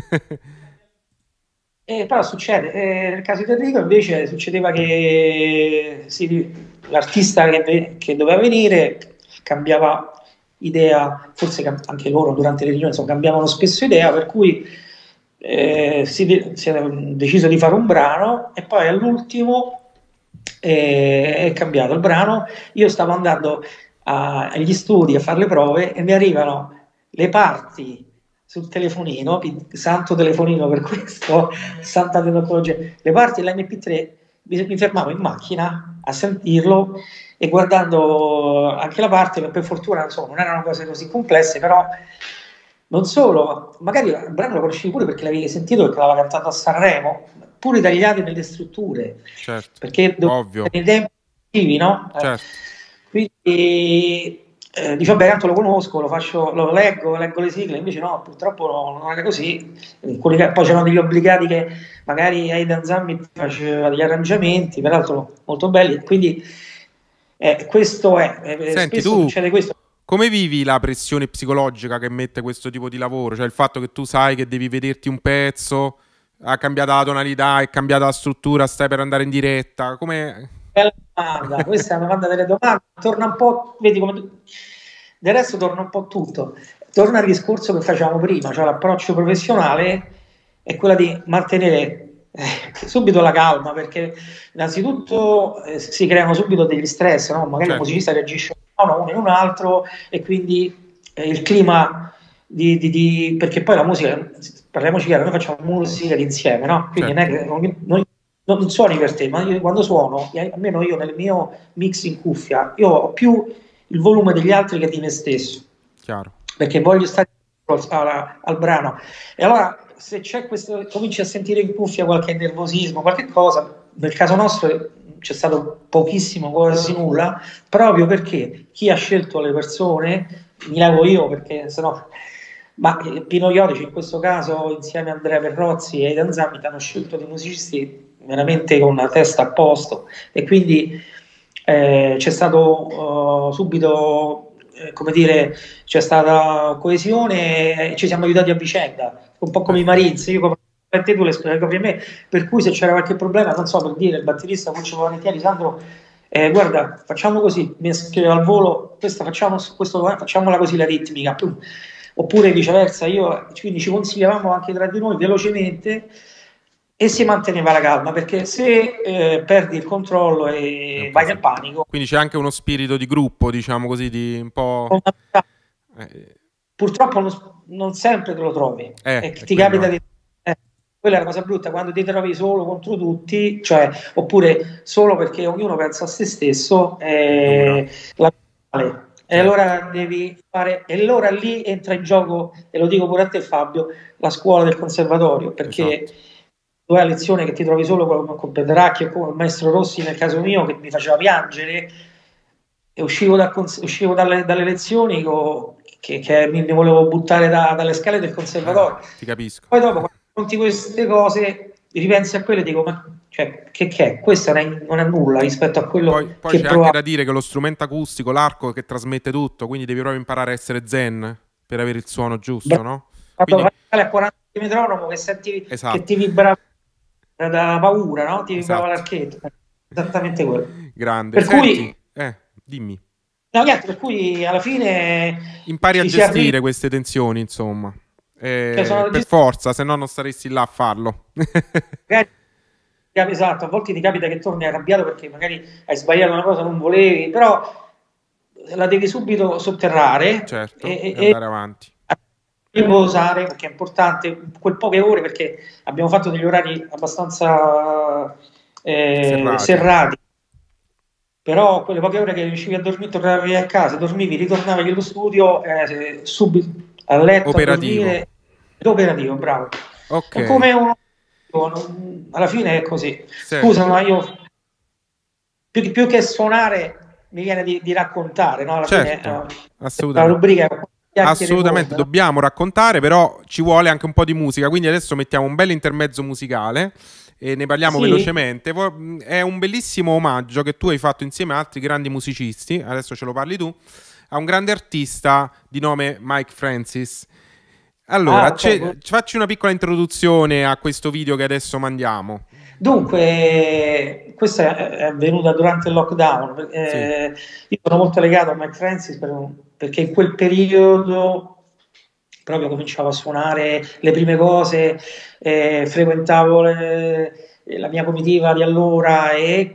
Però succede, nel caso di Enrico invece succedeva che l'artista che doveva venire cambiava idea, forse anche loro durante le riunioni cambiavano spesso idea, per cui si è deciso di fare un brano, e poi all'ultimo è cambiato il brano. Io stavo andando agli studi a fare le prove e mi arrivano le parti sul telefonino, santo telefonino per questo, santa tecnologia, le parti dell'MP3, mi fermavo in macchina a sentirlo e guardando anche la parte, per fortuna insomma non erano cose così complesse, però non solo, magari il brano lo conoscevi pure perché l'avevi sentito, perché l'aveva cantato a Sanremo, pure tagliati nelle strutture, perché ovvio, nei tempi, no? Quindi dice vabbè, tanto lo conosco, lo leggo le sigle, invece no, purtroppo non era così. Poi c'erano degli obbligati che magari Aidan Zammit faceva degli arrangiamenti, peraltro molto belli, quindi Questo Senti, spesso tu succede questo. come vivi la pressione psicologica che mette questo tipo di lavoro? Cioè il fatto che tu sai che devi vederti un pezzo, ha cambiato la tonalità, è cambiata la struttura, stai per andare in diretta, come... Bella domanda, questa è una domanda delle domande, torna un po', vedi come del resto torna un po' tutto, torna al discorso che facevamo prima, cioè l'approccio professionale è quello di mantenere subito la calma, perché innanzitutto si creano subito degli stress, no? Magari il Certo, musicista reagisce uno in un altro e quindi il clima perché poi la musica, parliamoci chiaro, noi facciamo musica insieme, no? Quindi non è certo, che non suoni per te, ma io quando suono, almeno io nel mio mix in cuffia, io ho più il volume degli altri che di me stesso, chiaro. perché voglio stare al brano. E allora, se c'è questo, cominci a sentire in cuffia qualche nervosismo, qualche cosa, nel caso nostro c'è stato pochissimo, quasi nulla, proprio perché chi ha scelto le persone, mi levo io perché sennò... Ma Pino Iodici in questo caso insieme a Andrea Perrozzi e Aidan Zammit hanno scelto dei musicisti veramente con la testa a posto e quindi c'è stato subito, come dire, c'è stata coesione e ci siamo aiutati a vicenda, un po' come i Perfetto. Marines, io come te tu le copri a me, per cui se c'era qualche problema, non so, per dire, il batterista Lucio Volentieri, Sandro, guarda, facciamo così, mi scrive al volo, facciamola così la ritmica, oppure viceversa, quindi ci consigliavamo anche tra di noi velocemente e si manteneva la calma, perché se perdi il controllo È un e vai nel casino. panico, Quindi c'è anche uno spirito di gruppo, diciamo così, di un po'... Eh, purtroppo non sempre te lo trovi e è ti quello, capita eh. di... quella è la cosa brutta, quando ti trovi solo contro tutti, cioè, oppure solo perché ognuno pensa a se stesso, È dura, la male. E certo, allora devi fare, e allora lì entra in gioco, e lo dico pure a te Fabio, la scuola del conservatorio, perché esatto. tu hai a lezione che ti trovi solo con Petracchi o con il maestro Rossi, nel caso mio, che mi faceva piangere, e uscivo dalle lezioni che mi volevo buttare dalle scale del conservatorio. Ti capisco. Poi dopo, quando conti queste cose, ripensi a quelle e dico, ma cioè, che è? Questo non è nulla rispetto a quello Poi che c'è anche provavo. da dire che lo strumento acustico, l'arco che trasmette tutto, quindi devi proprio imparare a essere zen per avere il suono giusto, no? Quando Quindi, fai a 40 metronomo che senti che ti esatto, vibra da paura, no? Ti vibrava esatto. l'archetto. Esattamente quello. Grande. Per Senti, cui, dimmi. no, niente, per cui alla fine Impari a ci si arriva. gestire queste tensioni, insomma. Cioè, Per forza, se no non staresti là a farlo. magari esatto, a volte ti capita che torni arrabbiato perché magari hai sbagliato una cosa, non volevi, però la devi subito sotterrare Certo, e andare avanti. riposare perché è importante quel poche ore perché abbiamo fatto degli orari abbastanza Serrati. serrati, però quelle poche ore che riuscivi a dormire, tornavi a casa, dormivi, ritornavi allo studio, subito a letto a Operativo. dormire, ed operativo, bravo. Ok. È come uno, alla fine è così. Scusa, Senti. ma io più che suonare mi viene di raccontare, no? Alla fine Certo, la assolutamente. rubrica è chiacchiere in Assolutamente, onda, no? dobbiamo raccontare, però ci vuole anche un po' di musica, quindi adesso mettiamo un bel intermezzo musicale e ne parliamo Sì, velocemente. È un bellissimo omaggio che tu hai fatto insieme a altri grandi musicisti, adesso ce lo parli tu, a un grande artista di nome Mike Francis. Allora, ok. facci una piccola introduzione a questo video che adesso mandiamo. Dunque, questa è avvenuta durante il lockdown. Sì, Io sono molto legato a Mike Francis perché in quel periodo proprio cominciavo a suonare le prime cose, frequentavo la mia comitiva di allora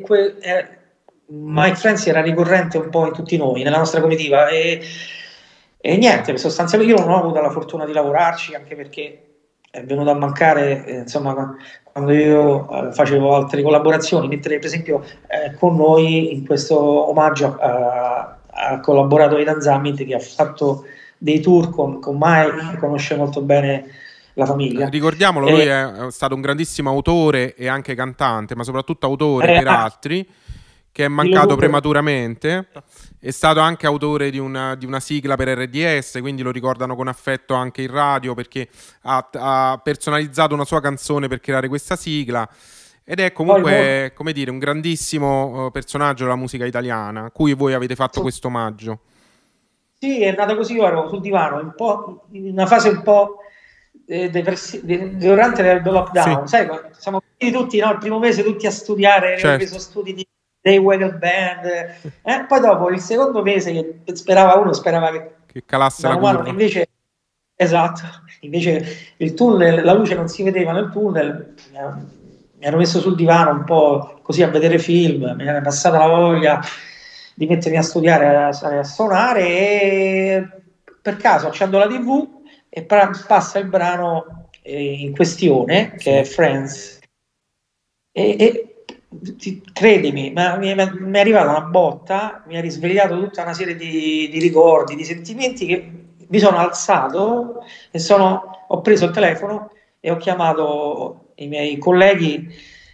Mike Francis era ricorrente un po' in tutti noi, nella nostra comitiva e niente, sostanzialmente io non ho avuto la fortuna di lavorarci anche perché è venuto a mancare, insomma, quando io facevo altre collaborazioni, mentre per esempio con noi in questo omaggio ha collaborato Aidan Zammit che ha fatto dei tour con Mike, che conosce molto bene la famiglia. ricordiamolo, lui E, è stato un grandissimo autore e anche cantante, ma soprattutto autore per ah, altri, che è dillo mancato tu per... prematuramente. È stato anche autore di una sigla per RDS, quindi lo ricordano con affetto anche in radio perché ha personalizzato una sua canzone per creare questa sigla. Ed è comunque, come dire, un grandissimo personaggio della musica italiana, a cui voi avete fatto questo omaggio. Sì, è nata così, io ero sul divano, in una fase un po' durante il lockdown, sai, siamo tutti, no, il primo mese tutti a studiare, abbiamo preso studi dei Weather Band, poi dopo il secondo mese che sperava che calasse la curva. Invece, esatto, invece il tunnel, la luce non si vedeva nel tunnel, mi ero messo sul divano un po' così a vedere film, mi era passata la voglia di mettermi a studiare, a suonare, e per caso accendo la TV e passa il brano in questione, che è Friends, e credimi, mi è arrivata una botta, mi ha risvegliato tutta una serie di ricordi, di sentimenti, che mi sono alzato e ho preso il telefono e ho chiamato i miei colleghi,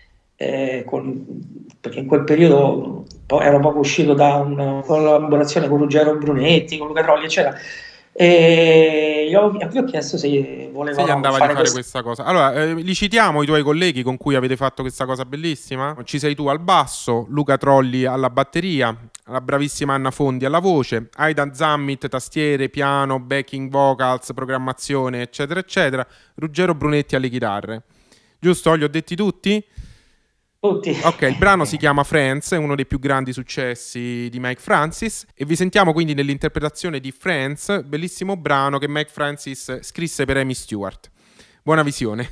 perché in quel periodo ero proprio uscito da una collaborazione con Ruggero Brunetti, con Luca Trolli, eccetera, e gli ho chiesto se volevano andava di fare questa cosa. Allora, li citiamo i tuoi colleghi con cui avete fatto questa cosa bellissima? Ci sei tu al basso, Luca Trolli alla batteria, la bravissima Anna Fondi alla voce, Aidan Zammit tastiere, piano, backing vocals, programmazione, eccetera eccetera, Ruggero Brunetti alle chitarre. Giusto? Li ho detti tutti? Tutti. Ok, il brano si chiama Friends, è uno dei più grandi successi di Mike Francis, e vi sentiamo quindi nell'interpretazione di Friends, bellissimo brano che Mike Francis scrisse per Amy Stewart. Buona visione.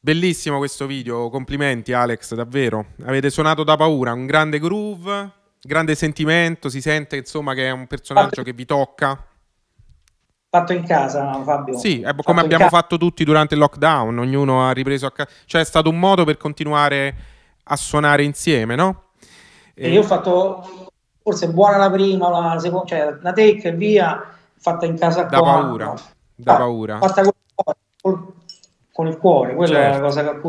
Bellissimo questo video, complimenti Alex, davvero. Avete suonato da paura, un grande groove, grande sentimento, si sente insomma che è un personaggio che vi tocca. Fatto in casa, Fabio. Sì, come Fatto in abbiamo casa. fatto tutti durante il lockdown, ognuno ha ripreso a casa. Cioè è stato un modo per continuare a suonare insieme, no? E io ho E fatto forse buona la prima, la seconda, cioè la take e via, fatta in casa da qua, paura, no, da paura. fatta con il cuore, quella è la Certo. cosa che a cui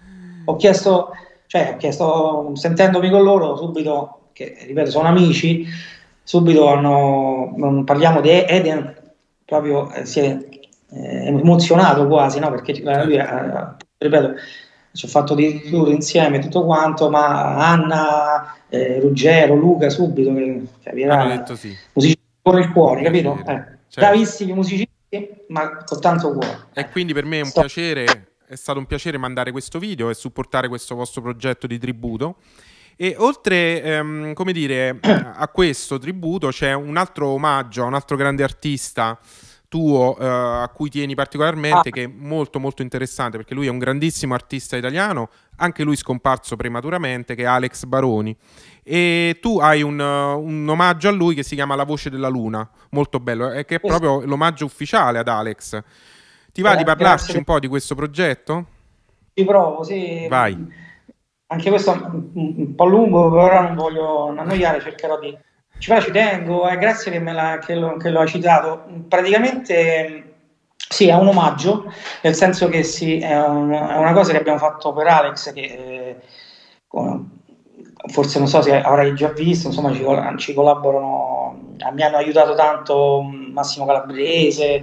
ho chiesto, sentendomi con loro subito, che ripeto, sono amici, subito non parliamo di Eden, proprio si è emozionato quasi, no? Perché lui, Certo. ripeto, ci ho fatto di tour insieme tutto quanto, ma Anna, Ruggero, Luca subito, che Hanno capirà, detto sì, musicisti con il con cuore, capito? piacere. Certo. Bravissimi musicisti, ma con tanto cuore. E quindi per me è un Sto- piacere, è stato un piacere mandare questo video e supportare questo vostro progetto di tributo. E oltre, come dire, a questo tributo c'è un altro omaggio a un altro grande artista tuo a cui tieni ah, particolarmente, che è molto molto interessante perché lui è un grandissimo artista italiano, anche lui scomparso prematuramente, che è Alex Baroni. E tu hai un omaggio a lui che si chiama La voce della luna, molto bello, e che è questo, proprio l'omaggio ufficiale ad Alex. Ti va di grazie parlarci un po' di questo progetto? ci provo, sì. Vai. Anche questo è un po' lungo, però non voglio annoiare, cercherò di... ci tengo, grazie che lo hai citato. Praticamente sì, è un omaggio, nel senso che sì, è una cosa che abbiamo fatto per Alex, che forse non so se avrai già visto, insomma ci collaborano, mi hanno aiutato tanto Massimo Calabrese,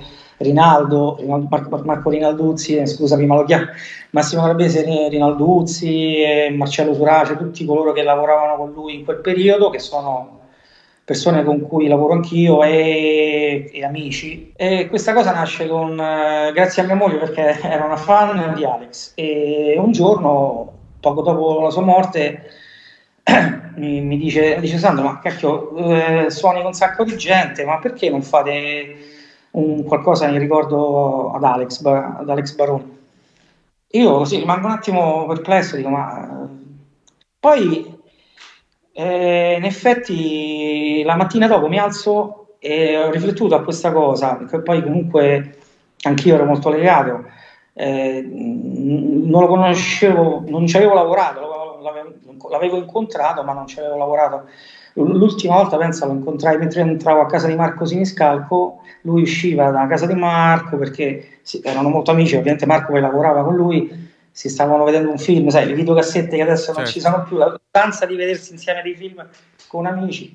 Marco Rinalduzzi, scusami, ma lo chiamo Massimo Calabrese, Rinalduzzi, Marcello Surace, tutti coloro che lavoravano con lui in quel periodo, che sono persone con cui lavoro anch'io e amici. E questa cosa nasce grazie a mia moglie perché era una fan di Alex e un giorno, poco dopo la sua morte, mi dice Sandro, ma cacchio, suoni con un sacco di gente, ma perché non fate qualcosa in ricordo ad Alex Baroni? Io così rimango un attimo perplesso, dico, ma poi in effetti la mattina dopo mi alzo e ho riflettuto a questa cosa, perché poi comunque anch'io ero molto legato, non lo conoscevo, non ci avevo lavorato, l'avevo incontrato, ma non ci avevo lavorato. L'ultima volta, penso, lo incontrai mentre entravo a casa di Marco Siniscalco, lui usciva da casa di Marco perché sì, erano molto amici, ovviamente Marco poi lavorava con lui, si stavano vedendo un film, sai, le videocassette che adesso non ci Certo. sono più, la stanza di vedersi insieme dei film con amici.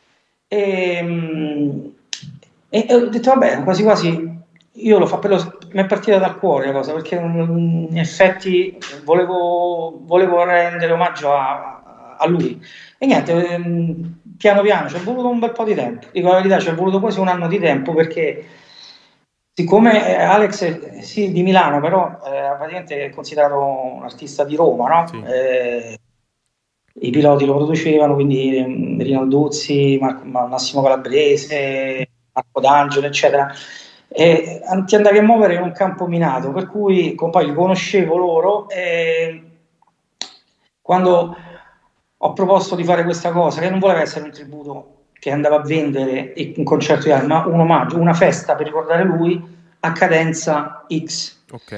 E, e ho detto, vabbè, quasi quasi io lo fa mi è partita dal cuore la cosa, perché in effetti volevo rendere omaggio a lui. E niente, piano piano ci è voluto un bel po' di tempo, dico la verità, ci è voluto quasi un anno di tempo perché siccome Alex è sì, di Milano, però praticamente è considerato un artista di Roma, no? Sì. I piloti lo producevano, quindi Rinalduzzi, Massimo Calabrese, Marco D'Angelo, eccetera. E ti andavi a muovere in un campo minato, per cui poi li conoscevo loro e quando ho proposto di fare questa cosa, che non voleva essere un tributo che andava a vendere un concerto di Alex, ma un omaggio, una festa per ricordare lui a cadenza X. Ok.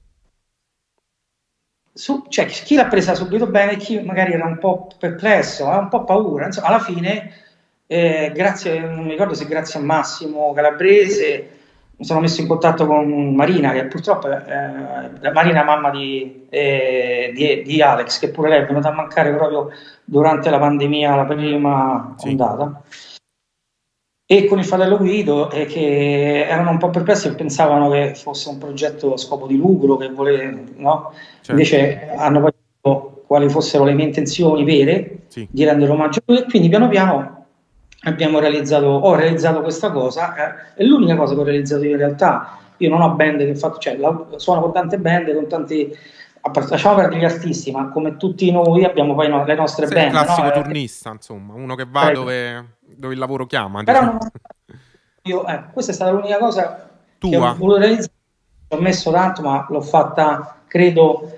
Cioè, chi l'ha presa subito bene, chi magari era un po' perplesso, aveva un po' paura. Insomma, alla fine, grazie, non mi ricordo se grazie a Massimo Calabrese, mi sono messo in contatto con Marina, che purtroppo Marina, mamma di Alex, che pure lei è venuta a mancare proprio durante la pandemia, la prima Sì. ondata. E con il fratello Guido, che erano un po' perplessi e pensavano che fosse un progetto a scopo di lucro, no? Certo. Invece hanno poi detto quali fossero le mie intenzioni vere Sì. di rendere omaggio a lui, e quindi piano piano ho realizzato questa cosa, è l'unica cosa che ho realizzato io in realtà. Io non ho band che ho fatto, cioè suono con tante band, con tanti, lasciamo perdere gli artisti, ma come tutti noi abbiamo poi le nostre Sei il band, no? classico turnista, insomma, uno che va dove il lavoro chiama, Però diciamo. questa è stata l'unica cosa che ho Tua? voluto realizzare, ho messo tanto, ma l'ho fatta, credo,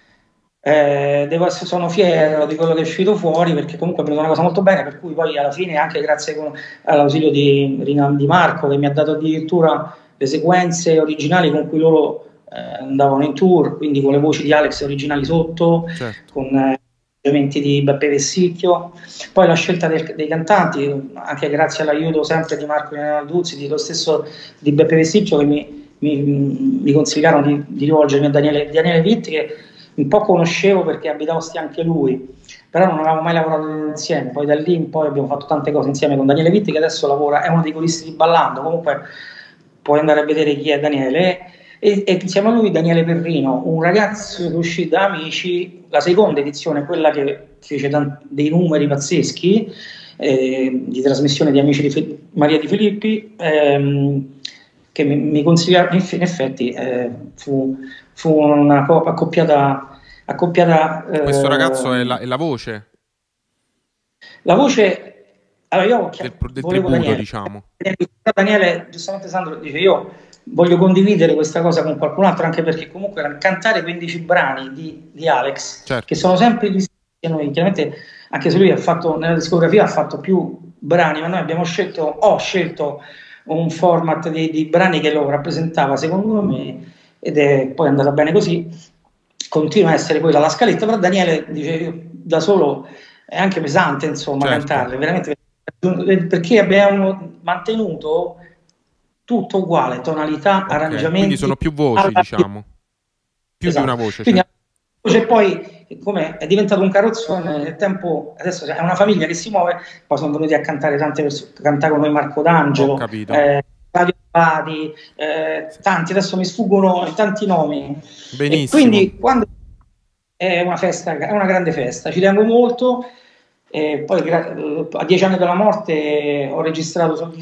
sono fiero di quello che è uscito fuori, perché comunque è venuta una cosa molto bene, per cui poi alla fine, anche grazie all'ausilio di Marco, che mi ha dato addirittura le sequenze originali con cui loro andavano in tour, quindi con le voci di Alex originali sotto, certo. con elementi di Beppe Vessicchio, poi la scelta dei cantanti, anche grazie all'aiuto sempre di Marco Nalduzzi, di lo stesso di Beppe Vessicchio, che mi consigliarono di rivolgermi a Daniele Vitti, che un po' conoscevo perché abitavo anche lui, però non avevamo mai lavorato insieme. Poi da lì in poi abbiamo fatto tante cose insieme con Daniele Vitti, che adesso lavora, è uno dei coristi di Ballando, comunque puoi andare a vedere chi è Daniele, e insieme a lui Daniele Perrino, un ragazzo che uscì da Amici, la seconda edizione, quella che fece dei numeri pazzeschi, di trasmissione di Amici di Maria Di Filippi, che mi consigliarono. In effetti fu una accoppiata. Questo ragazzo è la voce? La voce. Allora io del tributo, Daniele, diciamo. Daniele, giustamente Sandro dice, io voglio condividere questa cosa con qualcun altro, anche perché comunque cantare 15 brani di Alex, certo, che sono sempre gli stessi a noi, chiaramente, anche se lui ha fatto, nella discografia ha fatto più brani, ma noi ho scelto un format di brani che lo rappresentava secondo me, ed è poi andata bene così, continua a essere quella la scaletta, però Daniele dice, io da solo è anche pesante, insomma, certo, cantarle, veramente, perché abbiamo mantenuto tutto uguale, tonalità, okay, arrangiamenti. quindi sono più voci, diciamo, più esatto, di una voce. quindi c'è poi, come è diventato un carrozzone nel tempo, adesso è una famiglia che si muove, poi sono venuti a cantare tante persone, cantare con noi Marco D'Angelo, Claudio Abadi, tanti, adesso mi sfuggono tanti nomi. Benissimo. E quindi quando è una festa, è una grande festa, ci tengo molto. E poi a 10 anni dalla morte ho registrato sul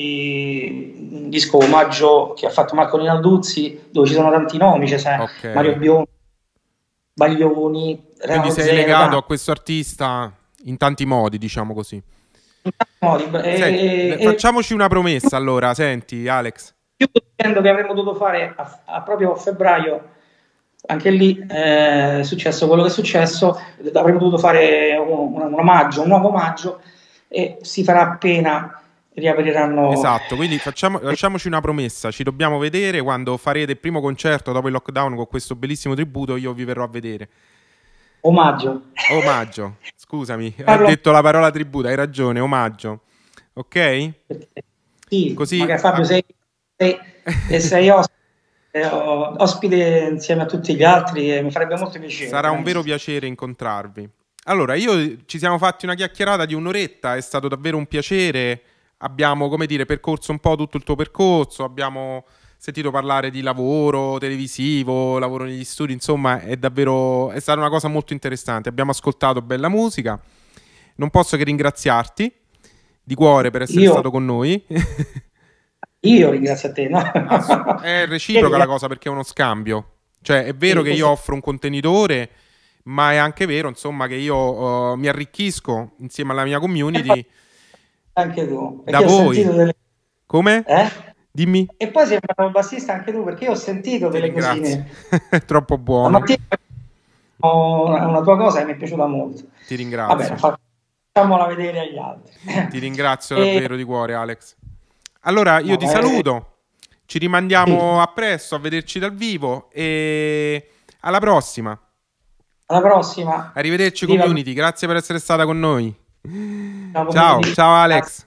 un disco omaggio che ha fatto Marco Rinalduzzi, dove ci sono tanti nomi, c'è okay, Mario Biondi, Baglioni, quindi sei legato a questo artista in tanti modi, diciamo così. In tanti modi. Facciamoci una promessa allora, senti Alex. Chiudo dicendo che avremmo dovuto fare proprio a febbraio, anche lì è successo quello che è successo, avremmo dovuto fare un omaggio, un nuovo omaggio, e si farà appena riapriranno. Esatto, quindi facciamoci una promessa, ci dobbiamo vedere quando farete il primo concerto dopo il lockdown con questo bellissimo tributo, io vi verrò a vedere. Omaggio, scusami, hai detto la parola tributo, hai ragione, omaggio, ok? Sì, così magari Fabio sei ospite insieme a tutti gli altri e mi farebbe molto piacere. Sarà un vero piacere incontrarvi. Allora, ci siamo fatti una chiacchierata di un'oretta, è stato davvero un piacere, abbiamo, come dire, percorso un po' tutto il tuo percorso, abbiamo sentito parlare di lavoro televisivo, lavoro negli studi, insomma è stata una cosa molto interessante, abbiamo ascoltato bella musica, non posso che ringraziarti di cuore per essere stato con noi. Io ringrazio a te, no? È reciproca la cosa, perché è uno scambio, cioè è vero che io offro un contenitore, ma è anche vero, insomma, che io mi arricchisco insieme alla mia community. Anche tu, da voi. Come? Dimmi. E poi sei un bassista anche tu, perché io ho sentito delle cosine. Troppo buono. La mattina una tua cosa che mi è piaciuta molto. Ti ringrazio. Vabbè, facciamola vedere agli altri. Ti ringrazio davvero di cuore, Alex. Allora io ti saluto, ci rimandiamo a presto a vederci dal vivo e alla prossima. Alla prossima. Arrivederci community, grazie per essere stata con noi. Ciao Alex.